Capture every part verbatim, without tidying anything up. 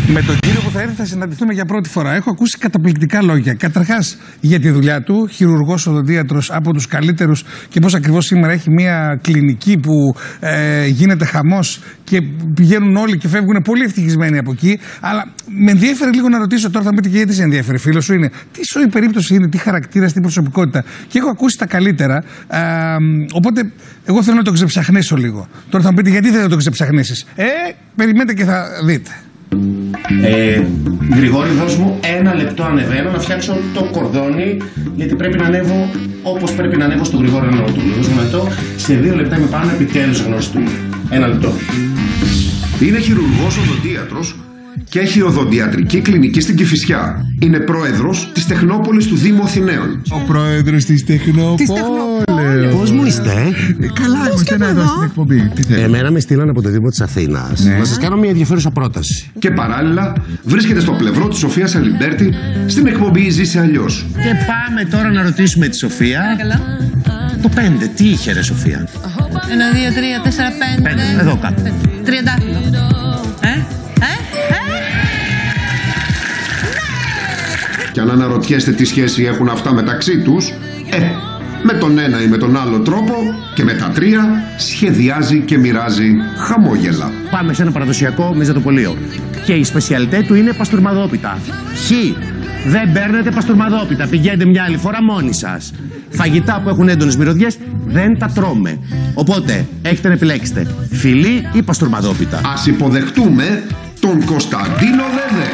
Με τον κύριο που θα έρθει θα συναντηθούμε για πρώτη φορά. Έχω ακούσει καταπληκτικά λόγια. Καταρχάς για τη δουλειά του, χειρουργός οδοντίατρος από τους καλύτερους, και πώς ακριβώς σήμερα έχει μια κλινική που ε, γίνεται χαμός και πηγαίνουν όλοι και φεύγουν πολύ ευτυχισμένοι από εκεί. Αλλά με ενδιαφέρει λίγο να ρωτήσω τώρα, θα μου πείτε και γιατί σε ενδιαφέρει, φίλο σου είναι, τι σοή περίπτωση είναι, τι χαρακτήρα, τι προσωπικότητα. Και έχω ακούσει τα καλύτερα. Ε, οπότε εγώ θέλω να το ξεψαχνίσω λίγο. Τώρα θα μου πείτε γιατί δεν θα το ξεψαχνίσεις. Ε, περιμένετε και θα δείτε. Ε, Γρηγόρη, δώσ' μου ένα λεπτό, ανεβαίνω να φτιάξω το κορδόνι, γιατί πρέπει να ανέβω όπως πρέπει να ανέβω στο Γρηγόρη Νότου. Δώσ' μου αυτό, σε δύο λεπτά είμαι πάνω, επιτέλους γνωστούμε. Ένα λεπτό. Είναι χειρουργός οδοντίατρος και έχει οδοντιατρική κλινική στην Κηφισιά. Είναι πρόεδρος της Τεχνόπολης του Δήμου Αθηναίων. Ο πρόεδρος της Τεχνόπολης. Πώς μου είστε? Ε, καλά, είμαστε να εδώ στην εκπομπή. Τι θέλετε? Εμένα με στείλαν από το Δήμο της Αθήνας. Ναι. Να σας κάνω μια ενδιαφέρουσα πρόταση. Και παράλληλα βρίσκεται στο πλευρό της Σοφίας Αλιμπέρτη στην εκπομπή «Ζήσε αλλιώς». Και πάμε τώρα να ρωτήσουμε τη Σοφία. Καλά. Το πέντε, τι είχε ρε Σοφία? Ένα, δύο, τρία, τέσσερα, πέντε. Πέντε, εδώ κάτω. Τριαντάφυλλο. Ε, ε, ε. Και αν αναρωτιέστε τι σχέση έχουν αυτά μεταξύ τους, ε, με τον ένα ή με τον άλλο τρόπο και με τα τρία σχεδιάζει και μοιράζει χαμόγελα. Πάμε σε ένα παραδοσιακό μεζατοπολείο. Και η σπεσιαλιτέ του είναι παστούρμαδόπιτα. Χ. Δεν παίρνετε παστούρμαδόπιτα. Πηγαίνετε μια άλλη φορά μόνοι σας. Φαγητά που έχουν έντονες μυρωδιές δεν τα τρώμε. Οπότε έχετε να επιλέξετε φιλί ή παστούρμαδόπιτα. Ας υποδεχτούμε τον Κωνσταντίνο Δέδε.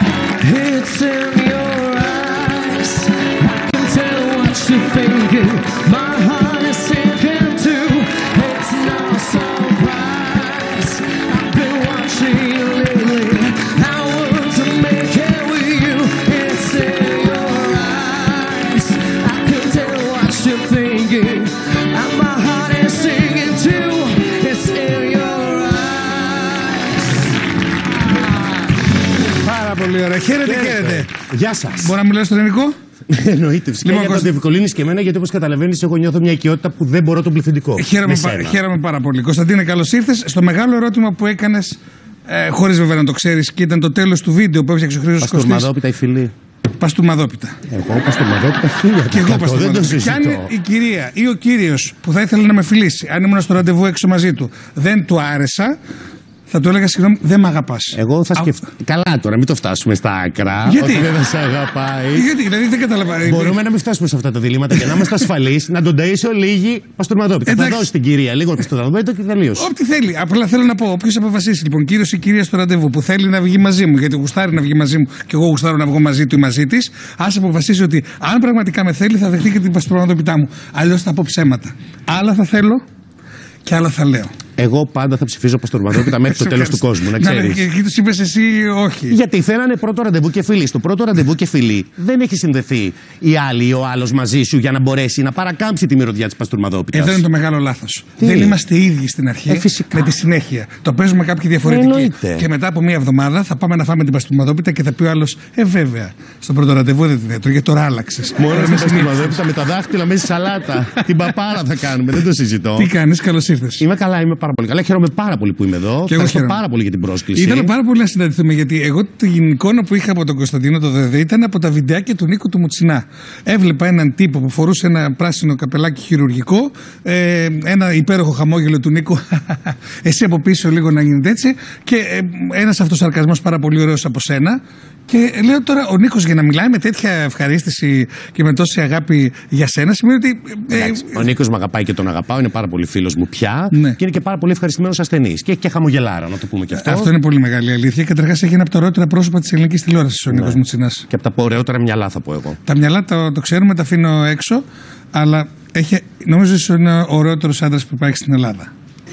Πολύ ωραία. Χαίρετε, χαίρετε. Γεια σας. Μπορώ να μιλάω στο ελληνικό? Εννοείται, φυσικά. Λοιπόν, για να το διευκολύνεις και εμένα, γιατί όπως καταλαβαίνεις, εγώ νιώθω μια οικειότητα που δεν μπορώ τον πληθυντικό. Χαίρομαι, πα, χαίρομαι πάρα πολύ. Κωνσταντίνε, καλώς ήρθες. Στο μεγάλο ερώτημα που έκανες, ε, χωρίς βέβαια να το ξέρεις, και ήταν το τέλος του βίντεο που έφτιαξε ο Χρήστος Κωστής. Παστούρμαδόπιτα ή φιλί? Παστούρμαδόπιτα. Εγώ παστούρμαδόπιτα χίλια. Και εγώ παστούρμαδόπιτα. Και αν η κυρία ή ο κύριος που θα ήθελε να με φιλήσει, αν ήμουν στο ραντεβού έξω μαζί του, δεν του άρεσα, θα του έλεγα συγγνώμη, δεν μ' αγαπάς. Εγώ θα σκεφτώ. Α... Καλά τώρα, μην το φτάσουμε στα άκρα. Γιατί? Ότι δεν θα σε αγαπάει. Γιατί, δηλαδή δεν καταλαβαίνω. Μπορούμε να μην φτάσουμε σε αυτά τα διλήμματα και να είμαστε ασφαλείς, να τον ταΐσω λίγη παστούρμαδόπιτα. Θα δώσει την κυρία λίγο παστούρμαδόπιτα και τελείωσε. Ό,τι θέλει. Απλά θέλω να πω, όποιος αποφασίσει λοιπόν, κύριος ή κυρία στο ραντεβού που θέλει να βγει μαζί μου, γιατί γουστάρει να βγει μαζί μου και εγώ γουστάρω να βγω μαζί του ή μαζί της, ας αποφασίσει ότι αν πραγματικά με θέλει θα δεχτεί και την παστούρμαδόπιτά μου. Αλλιώς θα πω ψέματα. Άλλα θα θέλω και άλλα θα λέω. Εγώ πάντα θα ψηφίζω παστούρμαδόπιτα μέχρι το τέλος του κόσμου, να ξέρεις. Και εκεί τους είπες εσύ όχι. Γιατί θέλανε πρώτο ραντεβού και φιλί. Στο πρώτο ραντεβού και φιλί δεν έχει συνδεθεί η άλλη ή ο άλλος μαζί σου για να μπορέσει να παρακάμψει τη μυρωδιά της παστούρμαδόπιτας. Εδώ είναι το μεγάλο λάθος. Δεν είμαστε ίδιοι στην αρχή ε, με τη συνέχεια. Το παίζουμε κάποιοι διαφορετικοί. Εννοείται. Και μετά από μία εβδομάδα θα πάμε να φάμε την παστούρμαδόπιτα και θα πει ο άλλος, ε, βέβαια, στο πρώτο ραντεβού δεν την έτρωγε, τώρα άλλαξες. Μόνο με παστούρμαδόπιτα με τα δάχτυλα μέσα στη σαλάτα. Την παπάρα θα κάνουμε, δεν το συζητώ. Τι κάνεις, καλώς ήρθες. Είμαι καλά, είμαι πάρα πολύ καλά. Χαίρομαι πάρα πολύ που είμαι εδώ. Και ευχαριστώ πάρα πολύ για την πρόσκληση. Ήθελα πάρα πολύ να συναντηθούμε, γιατί εγώ την εικόνα που είχα από τον Κωνσταντίνο το ΔΕΔΕ ήταν από τα βιντεάκια του Νίκου του Μουτσινά. Έβλεπα έναν τύπο που φορούσε ένα πράσινο καπελάκι χειρουργικό, ε, ένα υπέροχο χαμόγελο του Νίκου, εσύ από πίσω λίγο να γίνεται έτσι, και ε, ένας αυτοσαρκασμός πάρα πολύ ωραίος από σένα. Και λέω τώρα, ο Νίκος για να μιλάει με τέτοια ευχαρίστηση και με τόση αγάπη για σένα, σημαίνει ότι. Ε, Εντάξει, ο Νίκος με αγαπάει και τον αγαπάω, είναι πάρα πολύ φίλος μου πια. Ναι. Και είναι και πάρα πολύ ευχαριστημένος ασθενής. Και έχει και χαμογελάρα, να το πούμε και αυτό. Αυτό είναι πολύ μεγάλη αλήθεια. Καταρχάς έχει ένα από τα ωραιότερα πρόσωπα της ελληνικής τηλεόρασης ο Νίκος, ναι, Μουτσινάς. Και από τα ωραιότερα μυαλά, θα πω εγώ. Τα μυαλά το, το ξέρουμε, τα αφήνω έξω, αλλά έχει, νομίζω ότι είναι ο ωραιότερος άντρας που υπάρχει στην Ελλάδα.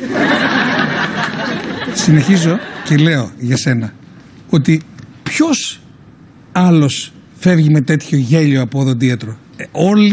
Συνεχίζω και λέω για σένα ότι ποιος άλλος φεύγει με τέτοιο γέλιο από οδοντίατρο? Ε, όλη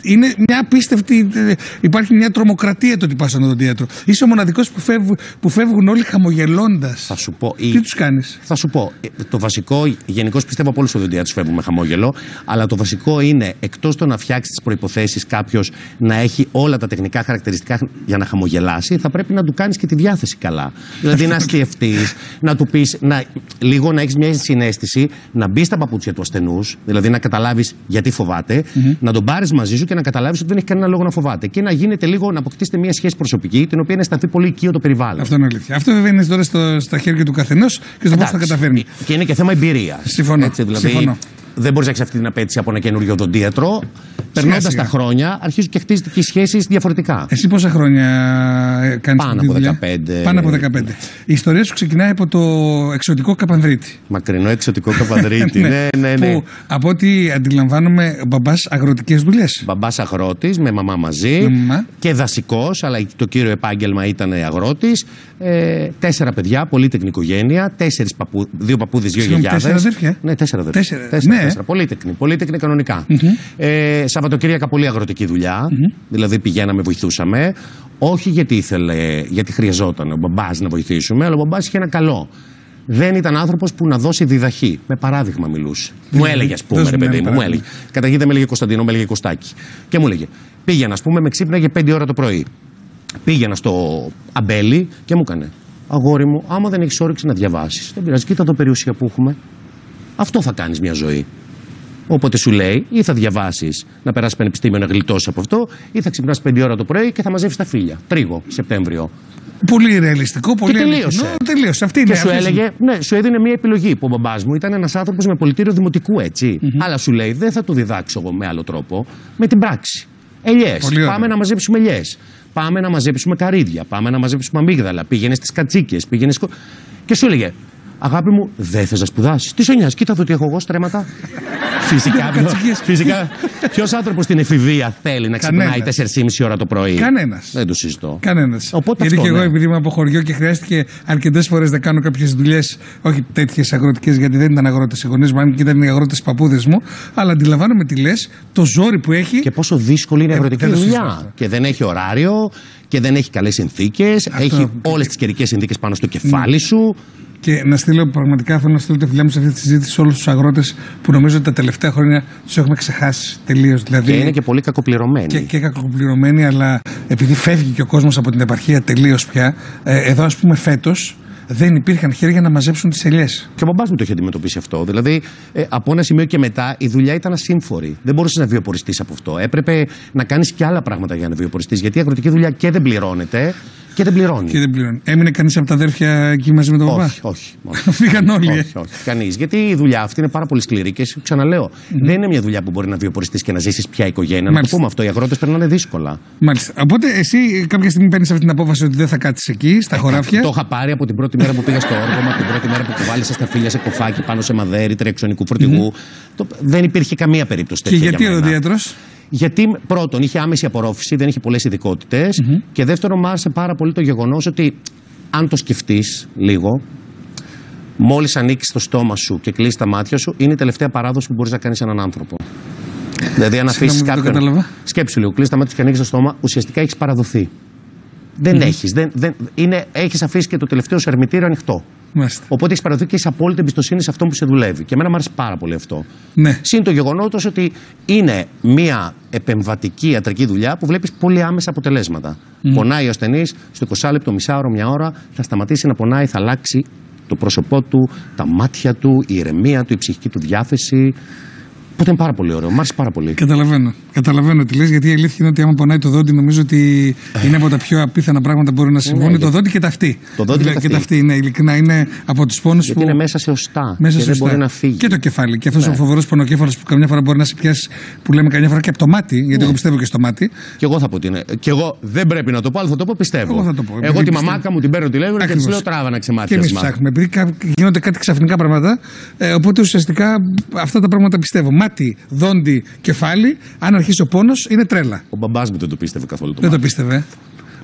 είναι μια απίστευτη. Υπάρχει μια τρομοκρατία το ότι πας στον οδοντίατρο. Είσαι ο μοναδικός που, φεύγ, που φεύγουν όλοι χαμογελώντας. Θα σου πω. Τι η... τους κάνεις? Θα σου πω. Το βασικό, γενικώς πιστεύω από όλους τους οδοντιάτρους φεύγουν με χαμόγελο, αλλά το βασικό είναι εκτός το να φτιάξει τις προϋποθέσεις κάποιος να έχει όλα τα τεχνικά χαρακτηριστικά για να χαμογελάσει, θα πρέπει να του κάνεις και τη διάθεση καλά. Δηλαδή να σκεφτείς, να του πεις, να, λίγο να έχεις μια συναίσθηση, να μπει στα παπούτσια του ασθενούς, δηλαδή να καταλάβεις γιατί φοβάται, mm-hmm. να τον πάρεις μαζί σου και να καταλάβεις ότι δεν έχει κανένα λόγο να φοβάται. Και να γίνεται λίγο, να αποκτήσετε μια σχέση προσωπική, την οποία να αισθανθεί πολύ οικείο το περιβάλλον. Αυτό είναι αλήθεια. Αυτό βέβαια είναι τώρα στο, στα χέρια του καθενός και στο πώς θα καταφέρνει. Και είναι και θέμα εμπειρίας. Συμφωνώ. Έτσι, δηλαδή, Συμφωνώ. Δεν μπορείς να έχεις αυτή την απέτηση από ένα καινούριο οδοντίατρο. Περνώντας τα χρόνια, αρχίζουν και χτίζονται και οι σχέσεις διαφορετικά. Εσύ πόσα χρόνια κάνεις Πάνω τη από δουλειά? δεκαπέντε. Πάνω από δεκαπέντε. Η ιστορία σου ξεκινάει από το εξωτικό Καπανδρίτη. Μακρινό εξωτικό Καπανδρίτη. ναι, ναι, ναι. Που από ό,τι αντιλαμβάνομαι, μπαμπάς αγροτικές δουλειές. Μπαμπάς αγρότης, με μαμά μαζί. Μαμά. Και δασικός, αλλά το κύριο επάγγελμα ήταν αγρότης. Ε, τέσσερα παιδιά, πολύτεκνη οικογένεια. Τέσσερις παππού, δύο παππούδες, δύο γιαγιάδες. Τέσσερα αδέρφια. Ναι, τέσσερα αδέρφια. Τέσσερα, τέσσερα, ναι. τέσσερα. Πολύτεκνη, πολύτεκνη κανονικά. Mm-hmm. Ε, Σαββατοκύριακα πολύ αγροτική δουλειά. Mm-hmm. Δηλαδή πηγαίναμε, βοηθούσαμε. Όχι γιατί ήθελε, γιατί χρειαζόταν ο μπαμπάς να βοηθήσουμε, αλλά ο μπαμπάς είχε ένα καλό. Δεν ήταν άνθρωπος που να δώσει διδαχή. Με παράδειγμα μιλούσε. Mm-hmm. Μου έλεγε, α πούμε, ρε παιδί μου, μου έλεγε. Καταρχήν δεν με έλεγε Κωνσταντίνο, με έλεγε Κωστάκη. Και μου έλεγε, πήγαινα, α πούμε, με ξύπναγε πέντε ώρα το πρωί. Πήγαινα στο αμπέλι και μου έκανε, αγόρι μου, άμα δεν έχεις όρεξη να διαβάσεις, δεν πειράζει, κοίτα το περιουσία που έχουμε. Αυτό θα κάνεις μια ζωή. Οπότε σου λέει, ή θα διαβάσεις να περάσεις πανεπιστήμιο να γλιτώσεις από αυτό, ή θα ξυπνάς πέντε ώρα το πρωί και θα μαζεύεις τα φύλλα. Τρίγο, Σεπτέμβριο. Πολύ ρεαλιστικό, πολύ τελείωσε. Αληθινό, τελείωσε. Αυτή και είναι, σου αυτή έλεγε, ναι, σου έδινε μια επιλογή που ο μπαμπάς μου ήταν ένας άνθρωπος με πολιτήριο δημοτικού, έτσι. Mm-hmm. Αλλά σου λέει, δεν θα το διδάξω εγώ με άλλο τρόπο, με την πράξη. Ελιές. Πάμε να μαζέψουμε ελιές. Πάμε να μαζέψουμε καρύδια. Πάμε να μαζέψουμε αμύγδαλα. Πήγαινε στις κατσίκες. Πήγαινε σκο... Και σου έλεγε, αγάπη μου, δεν θες να σπουδάσεις? Τι σε νοιάζει, κοίτα εδώ τι έχω εγώ στρέμματα. Φυσικά, φυσικά. Ποιος άνθρωπος στην εφηβεία θέλει να ξυπνάει τέσσερις και μισή ώρα το πρωί? Κανένας. Δεν το συζητώ. Κανένας. Οπότε γιατί αυτό, και εγώ, ναι. επειδή είμαι από χωριό και χρειάστηκε αρκετές φορές να κάνω κάποιες δουλειές, όχι τέτοιες αγροτικές, γιατί δεν ήταν αγρότες οι γονείς μου, αν και ήταν οι αγρότες παππούδες μου, αλλά αντιλαμβάνομαι τι λες, το ζόρι που έχει. Και πόσο δύσκολη είναι η αγροτική ε, δουλειά. Και δεν έχει ωράριο και δεν έχει καλές συνθήκες. Αυτό... Έχει όλες τις καιρικές συνθήκες πάνω στο κεφάλι ναι. σου. Και να στείλω πραγματικά, θέλω να στείλω τα φιλιά μου σε αυτή τη συζήτηση σε όλους τους αγρότες που νομίζω ότι τα τελευταία χρόνια τους έχουμε ξεχάσει τελείως. Δηλαδή, και είναι και πολύ κακοπληρωμένοι. Και, και κακοπληρωμένοι, αλλά επειδή φεύγει και ο κόσμος από την επαρχία τελείως πια, ε, εδώ ας πούμε φέτος δεν υπήρχαν χέρια να μαζέψουν τις ελιές. Και ο μπαμπάς μου το είχε αντιμετωπίσει αυτό. Δηλαδή, ε, από ένα σημείο και μετά η δουλειά ήταν ασύμφορη. Δεν μπορούσες να βιοποριστείς από αυτό. Έπρεπε να κάνεις και άλλα πράγματα για να βιοποριστείς. Γιατί η αγροτική δουλειά και δεν πληρώνεται και δεν πληρώνει. Και δεν πληρώνει. Έμεινε κανείς από τα αδέρφια εκεί μαζί με τον μπαμπά? Όχι, όχι. όχι. Φύγαν όλοι. Όχι, όχι. Κανείς. Γιατί η δουλειά αυτή είναι πάρα πολύ σκληρή και σου ξαναλέω, mm. δεν είναι μια δουλειά που μπορεί να βιοποριστείς και να ζήσεις πια οικογένεια. Μάλιστα. Να το πούμε αυτό. Οι αγρότες περνάνε δύσκολα. Μάλιστα. Οπότε εσύ κάποια στιγμή παίρνεις αυτή την απόφαση ότι δεν θα κάτσεις εκεί, στα ε, χωράφια. Το είχα πάρει από την πρώτη μέρα που πήγα στο όργωμα, από την πρώτη μέρα που κουβάλισα στα φύλλα σε κοφάκι πάνω σε μαδέρι τρεξονικού φορτηγού. Mm-hmm. Το, δεν υπήρχε καμία περίπτωση τέτοια. Και γιατί ο οδοντίατρος? Γιατί πρώτον είχε άμεση απορρόφηση, δεν είχε πολλές ειδικότητες. Mm-hmm. Και δεύτερον, μου άρεσε πάρα πολύ το γεγονός ότι αν το σκεφτείς λίγο, μόλις ανοίξεις το στόμα σου και κλείσεις τα μάτια σου, είναι η τελευταία παράδοση που μπορείς να κάνεις έναν άνθρωπο. Δηλαδή, αν αφήσεις κάποιον. Σκέψου λίγο, κλείσεις τα μάτια και ανοίξεις το στόμα, ουσιαστικά έχεις παραδοθεί. Δεν mm-hmm. έχεις. Δεν, δεν, είναι, έχεις αφήσει και το τελευταίο σου ερμητήριο ανοιχτό. Μάλιστα. Οπότε έχεις παραδοθεί και έχεις απόλυτη εμπιστοσύνη σε αυτόν που σε δουλεύει. Και εμένα μου άρεσε πάρα πολύ αυτό. Ναι. Συν το γεγονότος ότι είναι μια επεμβατική ιατρική δουλειά που βλέπεις πολύ άμεσα αποτελέσματα. Mm. Πονάει ο ασθενής, στο είκοσι λεπτό, μισά ώρα, μια ώρα, θα σταματήσει να πονάει, θα αλλάξει το πρόσωπό του, τα μάτια του, η ηρεμία του, η ψυχική του διάθεση. Οπότε είναι πάρα πολύ ωραίο. Μ' άρεσε πάρα πολύ. Καταλαβαίνω. Καταλαβαίνω τι λες, γιατί η αλήθεια είναι ότι άμα πονάει το δόντι, νομίζω ότι είναι από τα πιο απίθανα πράγματα που μπορεί να συμβούν. Ναι, το δόντι και τα αυτή. Το δόντι δηλαδή, και τα αυτή. Ναι, ειλικρινά είναι από τους πόνους γιατί που. Είναι μέσα σε οστά. Μέσα και σε δεν οστά. μπορεί να φύγει. Και το κεφάλι. Και αυτός ναι. ο φοβερός πονοκέφαλος που καμιά φορά μπορεί να σε πιάσει, που λέμε καμιά φορά και από το μάτι, γιατί ναι. εγώ πιστεύω και στο μάτι. Και εγώ θα πω ότι είναι. Και εγώ δεν πρέπει να το πω, αλλά θα το πω πιστεύω. Εγώ, θα το πω, εγώ τη μαμάκα μου την παίρνω τηλέφωνο και τη λέω τράβα να ξεμάθει. Και εμείς ψάχνουμε. Επειδή γίνονται κάτι ξαφνικά πράγματα, οπότε ουσιαστικά αυτά τα πράγματα πιστεύω. Μάτι, δόντι, κεφάλι, αν αρχίσει ο πόνος, είναι τρέλα. Ο μπαμπάς μου δεν το πίστευε καθόλου. Το δεν μάτι. το πίστευε.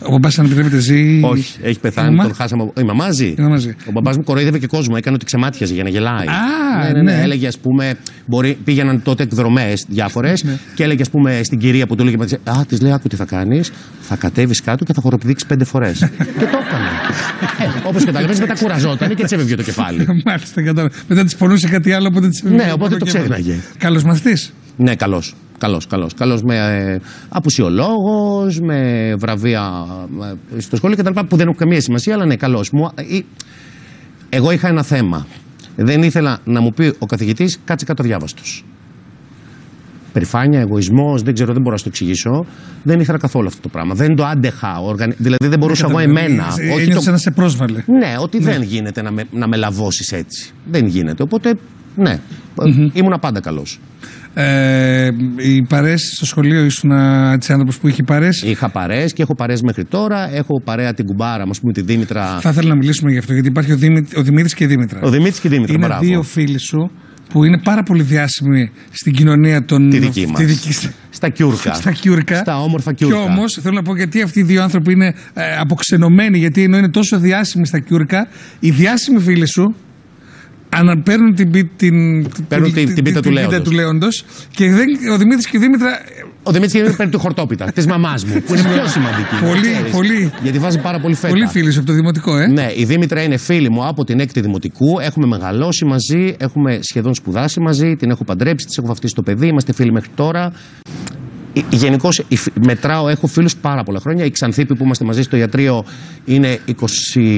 Ο μπαμπάς, αν επιτρέπετε, ζει. Όχι, έχει πεθάνει, τον χάσαμε. Η μαμά ζει. Ο μπαμπάς μου κοροϊδεύε και κόσμο, έκανε ότι ξεμάτιαζε για να γελάει. Α, ναι, ναι, ναι. ναι. Έλεγε, ας πούμε, μπορεί, πήγαιναν τότε εκδρομές διάφορες ναι. και έλεγε, ας πούμε, στην κυρία που του έλεγε, α, της λέει, άκου τι θα κάνεις, θα κατέβεις κάτω και θα χοροπηδήξεις πέντε φορές. Και το έκανε. ε, όπως καταλαβαίνεις, μετά κουραζόταν και της έβγαινε το κεφάλι. Μάλιστα, κατάλαβα. Μετά της πονούσε κάτι άλλο, οπότε της έβγαινε. Ναι, οπότε το ξέχναγε. Καλός μαθητής. Ναι, καλός. Καλός, καλός. Καλός με ε, απουσιολόγος, με βραβεία ε, στο σχολείο κτλ. Που δεν έχουν καμία σημασία, αλλά ναι, καλός. Μου, ε, εγώ είχα ένα θέμα. Δεν ήθελα να μου πει ο καθηγητής, κάτσε κάτω διάβαστος. Περηφάνεια, εγωισμός, δεν ξέρω, δεν μπορώ να το εξηγήσω. Δεν ήθελα καθόλου αυτό το πράγμα. Δεν το άντεχα. Οργανι... Δηλαδή δεν μπορούσα εγώ εμένα. Όχι το... να σε πρόσβαλε. Ναι, ότι ναι. δεν γίνεται να με, να με λαβώσεις έτσι. Δεν γίνεται. Οπότε, ναι, mm-hmm. ήμουνα πάντα καλός. Ε, οι παρέες στο σχολείο ήσουν έτσι άνθρωπος που είχε παρέες? Είχα παρέες και έχω παρέες μέχρι τώρα. Έχω παρέα την κουμπάρα, ας πούμε, τη Δήμητρα. Θα ήθελα να μιλήσουμε γι' αυτό, γιατί υπάρχει ο, Δήμη, ο Δημήτρης και η Δήμητρα. Ο Δημήτρης και η Δήμητρα, είναι μπράβο. Δύο φίλοι σου που είναι πάρα πολύ διάσημοι στην κοινωνία των. Τη δική μας. Τη δική... Στα Κιούρκα. Στα Κιούρκα. Στα όμορφα Κιούρκα. Και όμως θέλω να πω γιατί αυτοί οι δύο άνθρωποι είναι ε, αποξενωμένοι, γιατί ενώ είναι τόσο διάσημοι στα Κιούρκα, οι διάσημοι φίλοι σου παίρνουν την, την, την, την, την πίτα του Λέοντος. του Λέοντος και δεν, ο Δημήτρης και η Δήμητρα. Ο Δημήτρης και η Δήμητρα παίρνει τη χορτόπιτα της μαμάς μου, που είναι πιο σημαντική. Πολύ, πολύ. Γιατί βάζει πάρα πολύ φέτα. Πολύ φίλοι από το δημοτικό, ε. Ναι, η Δήμητρα είναι φίλη μου από την έκτη δημοτικού. Έχουμε μεγαλώσει μαζί, έχουμε σχεδόν σπουδάσει μαζί, την έχω παντρέψει, της έχω βαφτίσει το παιδί, είμαστε φίλοι μέχρι τώρα. Γενικώς μετράω, έχω φίλους πάρα πολλά χρόνια. Η Ξανθήπη που είμαστε μαζί στο ιατρείο είναι είκοσι,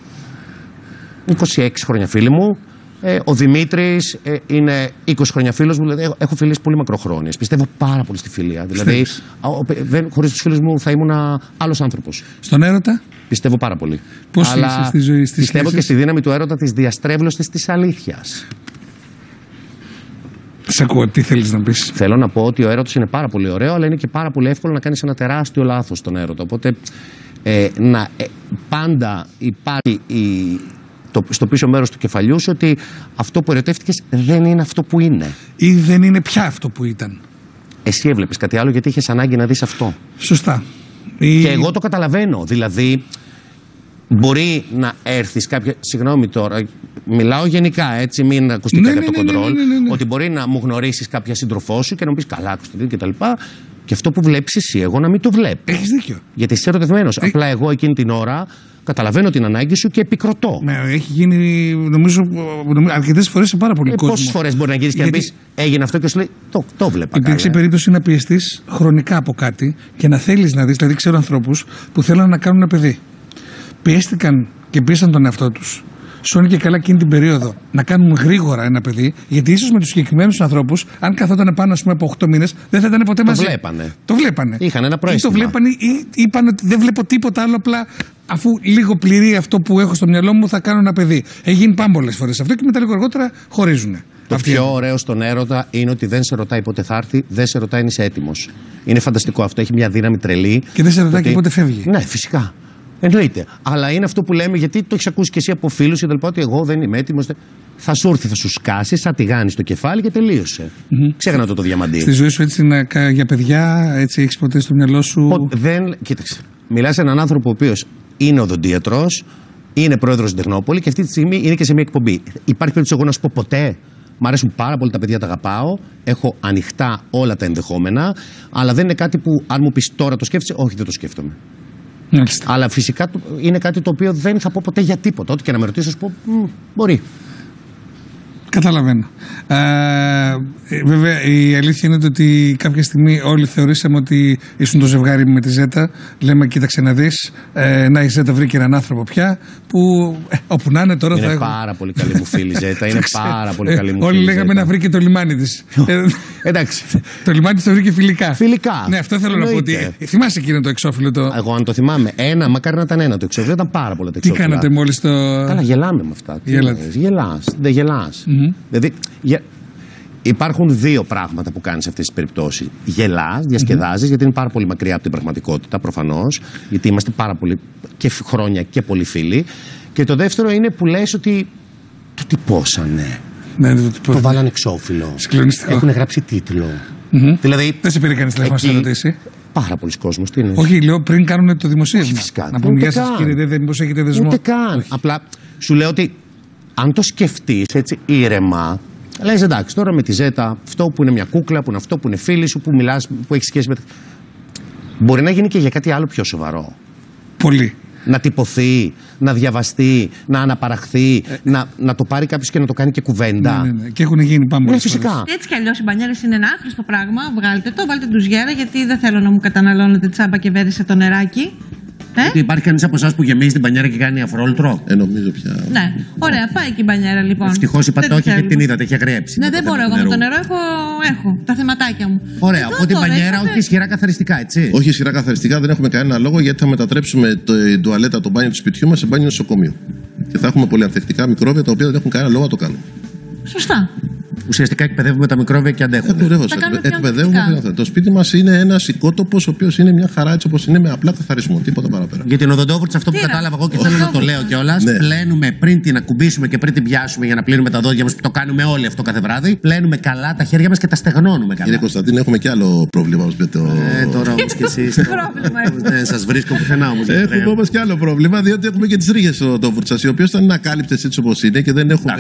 είκοσι έξι χρόνια φίλη μου. Ε, ο Δημήτρης ε, είναι είκοσι χρόνια φίλος μου, δηλαδή έχω φιλίες πολύ μακροχρόνιες. Πιστεύω πάρα πολύ στη φιλία. Δηλαδή, χωρίς τους φίλους μου θα ήμουν άλλος άνθρωπος. Στον έρωτα? Πιστεύω πάρα πολύ. Πώς είσαι στη ζωή, στις πιστεύω σχέσεις? Και στη δύναμη του έρωτα, της διαστρέβλωσης της αλήθειας. Σε ακούω, τι θέλεις να πεις? Θέλω να πω ότι ο έρωτας είναι πάρα πολύ ωραίο, αλλά είναι και πάρα πολύ εύκολο να κάνεις ένα τεράστιο λάθος στον έρωτα. Οπότε ε, να, ε, πάντα υπάρχει η. Το, στο πίσω μέρος του κεφαλιού σου ότι αυτό που ερωτεύτηκες δεν είναι αυτό που είναι. Ή δεν είναι πια αυτό που ήταν. Εσύ έβλεπες κάτι άλλο γιατί είχες ανάγκη να δεις αυτό. Σωστά. Και Ή... εγώ το καταλαβαίνω. Δηλαδή, μπορεί να έρθεις κάποια. Συγγνώμη τώρα, μιλάω γενικά έτσι, μην ακουστεί ναι, κάτι ναι, από το ναι, κοντρόλ. Ναι, ναι, ναι, ναι. Ότι μπορεί να μου γνωρίσεις κάποια σύντροφό σου και να μου πεις καλά, Κωνσταντίνο κτλ. Και αυτό που βλέπεις εσύ, εγώ να μην το βλέπω. Έχεις δίκιο. Γιατί είσαι ερωτευμένος. Ε... Απλά εγώ εκείνη την ώρα καταλαβαίνω την ανάγκη σου και επικροτώ. Ναι, έχει γίνει, νομίζω, αρκετές φορές σε πάρα πολύ ε, κόσμο. Πόσες φορές μπορεί να γυρίσει Γιατί... και να πεις έγινε αυτό και σου λέει το, το βλέπα. Υπήρξε περίπτωση να πιεστείς χρονικά από κάτι και να θέλεις να δεις. Δηλαδή, ξέρω ανθρώπους που θέλουν να κάνουν ένα παιδί. Πιέστηκαν και πίεσαν τον εαυτό τους. Σου είναι και καλά εκείνη την περίοδο να κάνουν γρήγορα ένα παιδί, γιατί ίσως με τους συγκεκριμένους ανθρώπους, αν καθόταν πάνω ας πούμε, από οκτώ μήνες, δεν θα ήταν ποτέ μαζί. Το βλέπανε. Το βλέπανε. Είχαν ένα προαίσθημα. Ή το βλέπανε ή είπαν ότι δεν βλέπω τίποτα άλλο, απλά αφού λίγο πληρεί αυτό που έχω στο μυαλό μου, θα κάνω ένα παιδί. Έχει γίνει πάμπολες φορές αυτό και μετά λίγο αργότερα χωρίζουν. Το Αυτή πιο είναι. ωραίο στον έρωτα είναι ότι δεν σε ρωτάει πότε θα έρθει, δεν σε ρωτάει αν είσαι έτοιμος. Είναι φανταστικό αυτό. Έχει μια δύναμη τρελή. Και δεν σε ρωτάει ότι... και πότε φεύγει. Ναι, φυσικά. Εννοείται. Αλλά είναι αυτό που λέμε, γιατί το έχει ακούσει και εσύ από φίλους και ότι εγώ δεν είμαι έτοιμος. Θα σου έρθει, θα σου σκάσει, θα τηγάνει το κεφάλι και τελείωσε. Mm-hmm. Ξέχανα το το διαμαντί. Στη ζωή σου έτσι να, για παιδιά, έτσι έχει ποτέ στο μυαλό σου. Πο, δεν, κοίταξε. Μιλάς σε έναν άνθρωπο ο οποίος είναι οδοντίατρος, είναι πρόεδρος στην Τεχνόπολη και αυτή τη στιγμή είναι και σε μια εκπομπή. Υπάρχει περίπτωση εγώ να σου πω ποτέ. Μ' αρέσουν πάρα πολύ τα παιδιά, τα αγαπάω. Έχω ανοιχτά όλα τα ενδεχόμενα. Αλλά δεν είναι κάτι που, αν μου πει τώρα το σκέφτεσαι, όχι, δεν το σκέφτομαι. Μάλιστα. Αλλά φυσικά είναι κάτι το οποίο δεν θα πω ποτέ για τίποτα. Ό,τι και να με ρωτήσω, θα σου πω, μπορεί. Καταλαβαίνω. Ε, βέβαια, η αλήθεια είναι ότι κάποια στιγμή όλοι θεωρήσαμε ότι ήσουν το ζευγάρι με τη Ζέτα. Λέμε, κοίταξε να δεις, ε, να η Ζέτα βρήκε έναν άνθρωπο πια που ε, όπου να είναι τώρα είναι θα Είναι πάρα πολύ καλή μου φίλη Ζέτα. Είναι πάρα πολύ καλή μου φίλη. Όλοι λέγαμε να βρήκε το λιμάνι της. Εντάξει. Το λιμάνι της το βρήκε φιλικά. Φιλικά. Ναι, αυτό θέλω Εννοείται. να πω. Ότι, θυμάσαι εκείνο το εξώφυλλο το. Εγώ αν το θυμάμαι. Ένα, μακάρι να ήταν ένα το εξώφυλλο. Ήταν πάρα πολλά τα εξώφυλλα. Τι κάνατε μόλις το. Καλά, γελάμε με αυτά. Γελάς. Δεν γελάς. Δηλαδή, γε... υπάρχουν δύο πράγματα που κάνεις σε αυτές τις περιπτώσεις. Γελάς, διασκεδάζεις, mm-hmm. γιατί είναι πάρα πολύ μακριά από την πραγματικότητα, προφανώς, γιατί είμαστε πάρα πολύ και χρόνια και πολύ φίλοι. Και το δεύτερο είναι που λες ότι το τυπώσανε. Ναι, το, τυπώ... το βάλανε εξώφυλλο. Συγκλονιστικό. Έχουν γράψει τίτλο. Mm-hmm. Δηλαδή, δεν σε πήρε κανείς τηλέφωνο να σε ρωτήσει. Πάρα πολλοί κόσμος. Τι είναι. Όχι, λέω πριν κάνουν το δημοσίευμα. Όχι, φυσικά. Να πούμε γεια σας κύριε Δέδε, μήπως έχετε δεσμό. Ούτε καν. Όχι. Απλά σου λέω ότι αν το σκεφτείς έτσι ήρεμα, λες εντάξει, τώρα με τη Ζέτα, αυτό που είναι μια κούκλα, που είναι αυτό που είναι φίλη σου, που μιλάς, που έχει σχέση με. Μπορεί να γίνει και για κάτι άλλο πιο σοβαρό. Πολύ. Να τυπωθεί, να διαβαστεί, να αναπαραχθεί, ε, να, να το πάρει κάποιος και να το κάνει και κουβέντα. Ναι, ναι, ναι. Και έχουν γίνει πάμε. Ναι, φυσικά. Έτσι κι αλλιώς οι μπανιέρες είναι ένα άχρηστο πράγμα. Βγάλτε το, βάλτε τους γέρα, γιατί δεν θέλω να μου καταναλώνετε τσάμπα και βέρει σε το νεράκι. Ε? Υπάρχει κανείς από εσάς που γεμίζει την μπανιέρα και κάνει αφρόλτρο. Ε, νομίζω πια. Ναι, ωραία, πάει και η μπανιέρα λοιπόν. Ευτυχώς είπατε όχι και την είδατε, έχει αγριέψει. Ναι, δεν μπορώ. Εγώ με το νερό έχω, έχω τα θεματάκια μου. Ωραία, οπότε η μπανιέρα όχι ισχυρά καθαριστικά, έτσι. Όχι ισχυρά καθαριστικά, δεν έχουμε κανένα λόγο γιατί θα μετατρέψουμε την τουαλέτα, το μπάνιο του σπιτιού μας σε μπάνιο νοσοκομείου. Και θα έχουμε πολυανθεκτικά μικρόβια τα οποία δεν έχουν κανένα λόγο να το κάνουμε. Σωστά. Ουσιαστικά εκπαιδεύουμε τα μικρόβια και αντέχουν. Ακριβώς. Εκπαιδεύουμε. Το σπίτι μας είναι ένας οικότοπος ο οποίος είναι μια χαρά έτσι όπως είναι με απλά καθαρισμό. Τίποτα παραπέρα. Για την οδοντόβουρτσα, αυτό που κατάλαβα εγώ και θέλω να το λέω κιόλας. Ναι. Πλένουμε πριν την ακουμπήσουμε και πριν την πιάσουμε για να πλύνουμε τα δόντια μας που το κάνουμε όλοι αυτό κάθε βράδυ. Πλένουμε καλά τα χέρια μας και τα στεγνώνουμε καλά. Κύριε Κωνσταντίνε, έχουμε κι άλλο πρόβλημα όμως με το. Ε, τώρα όμως κι εσείς. Δεν σας βρίσκω πουθενά όμως. Έχουμε όμως κι άλλο πρόβλημα, διότι έχουμε και τις ρίγες οδοντόβουρτσας, οι οποίες ήταν ακάλυπτες έτσι όπως είναι και δεν έχουμε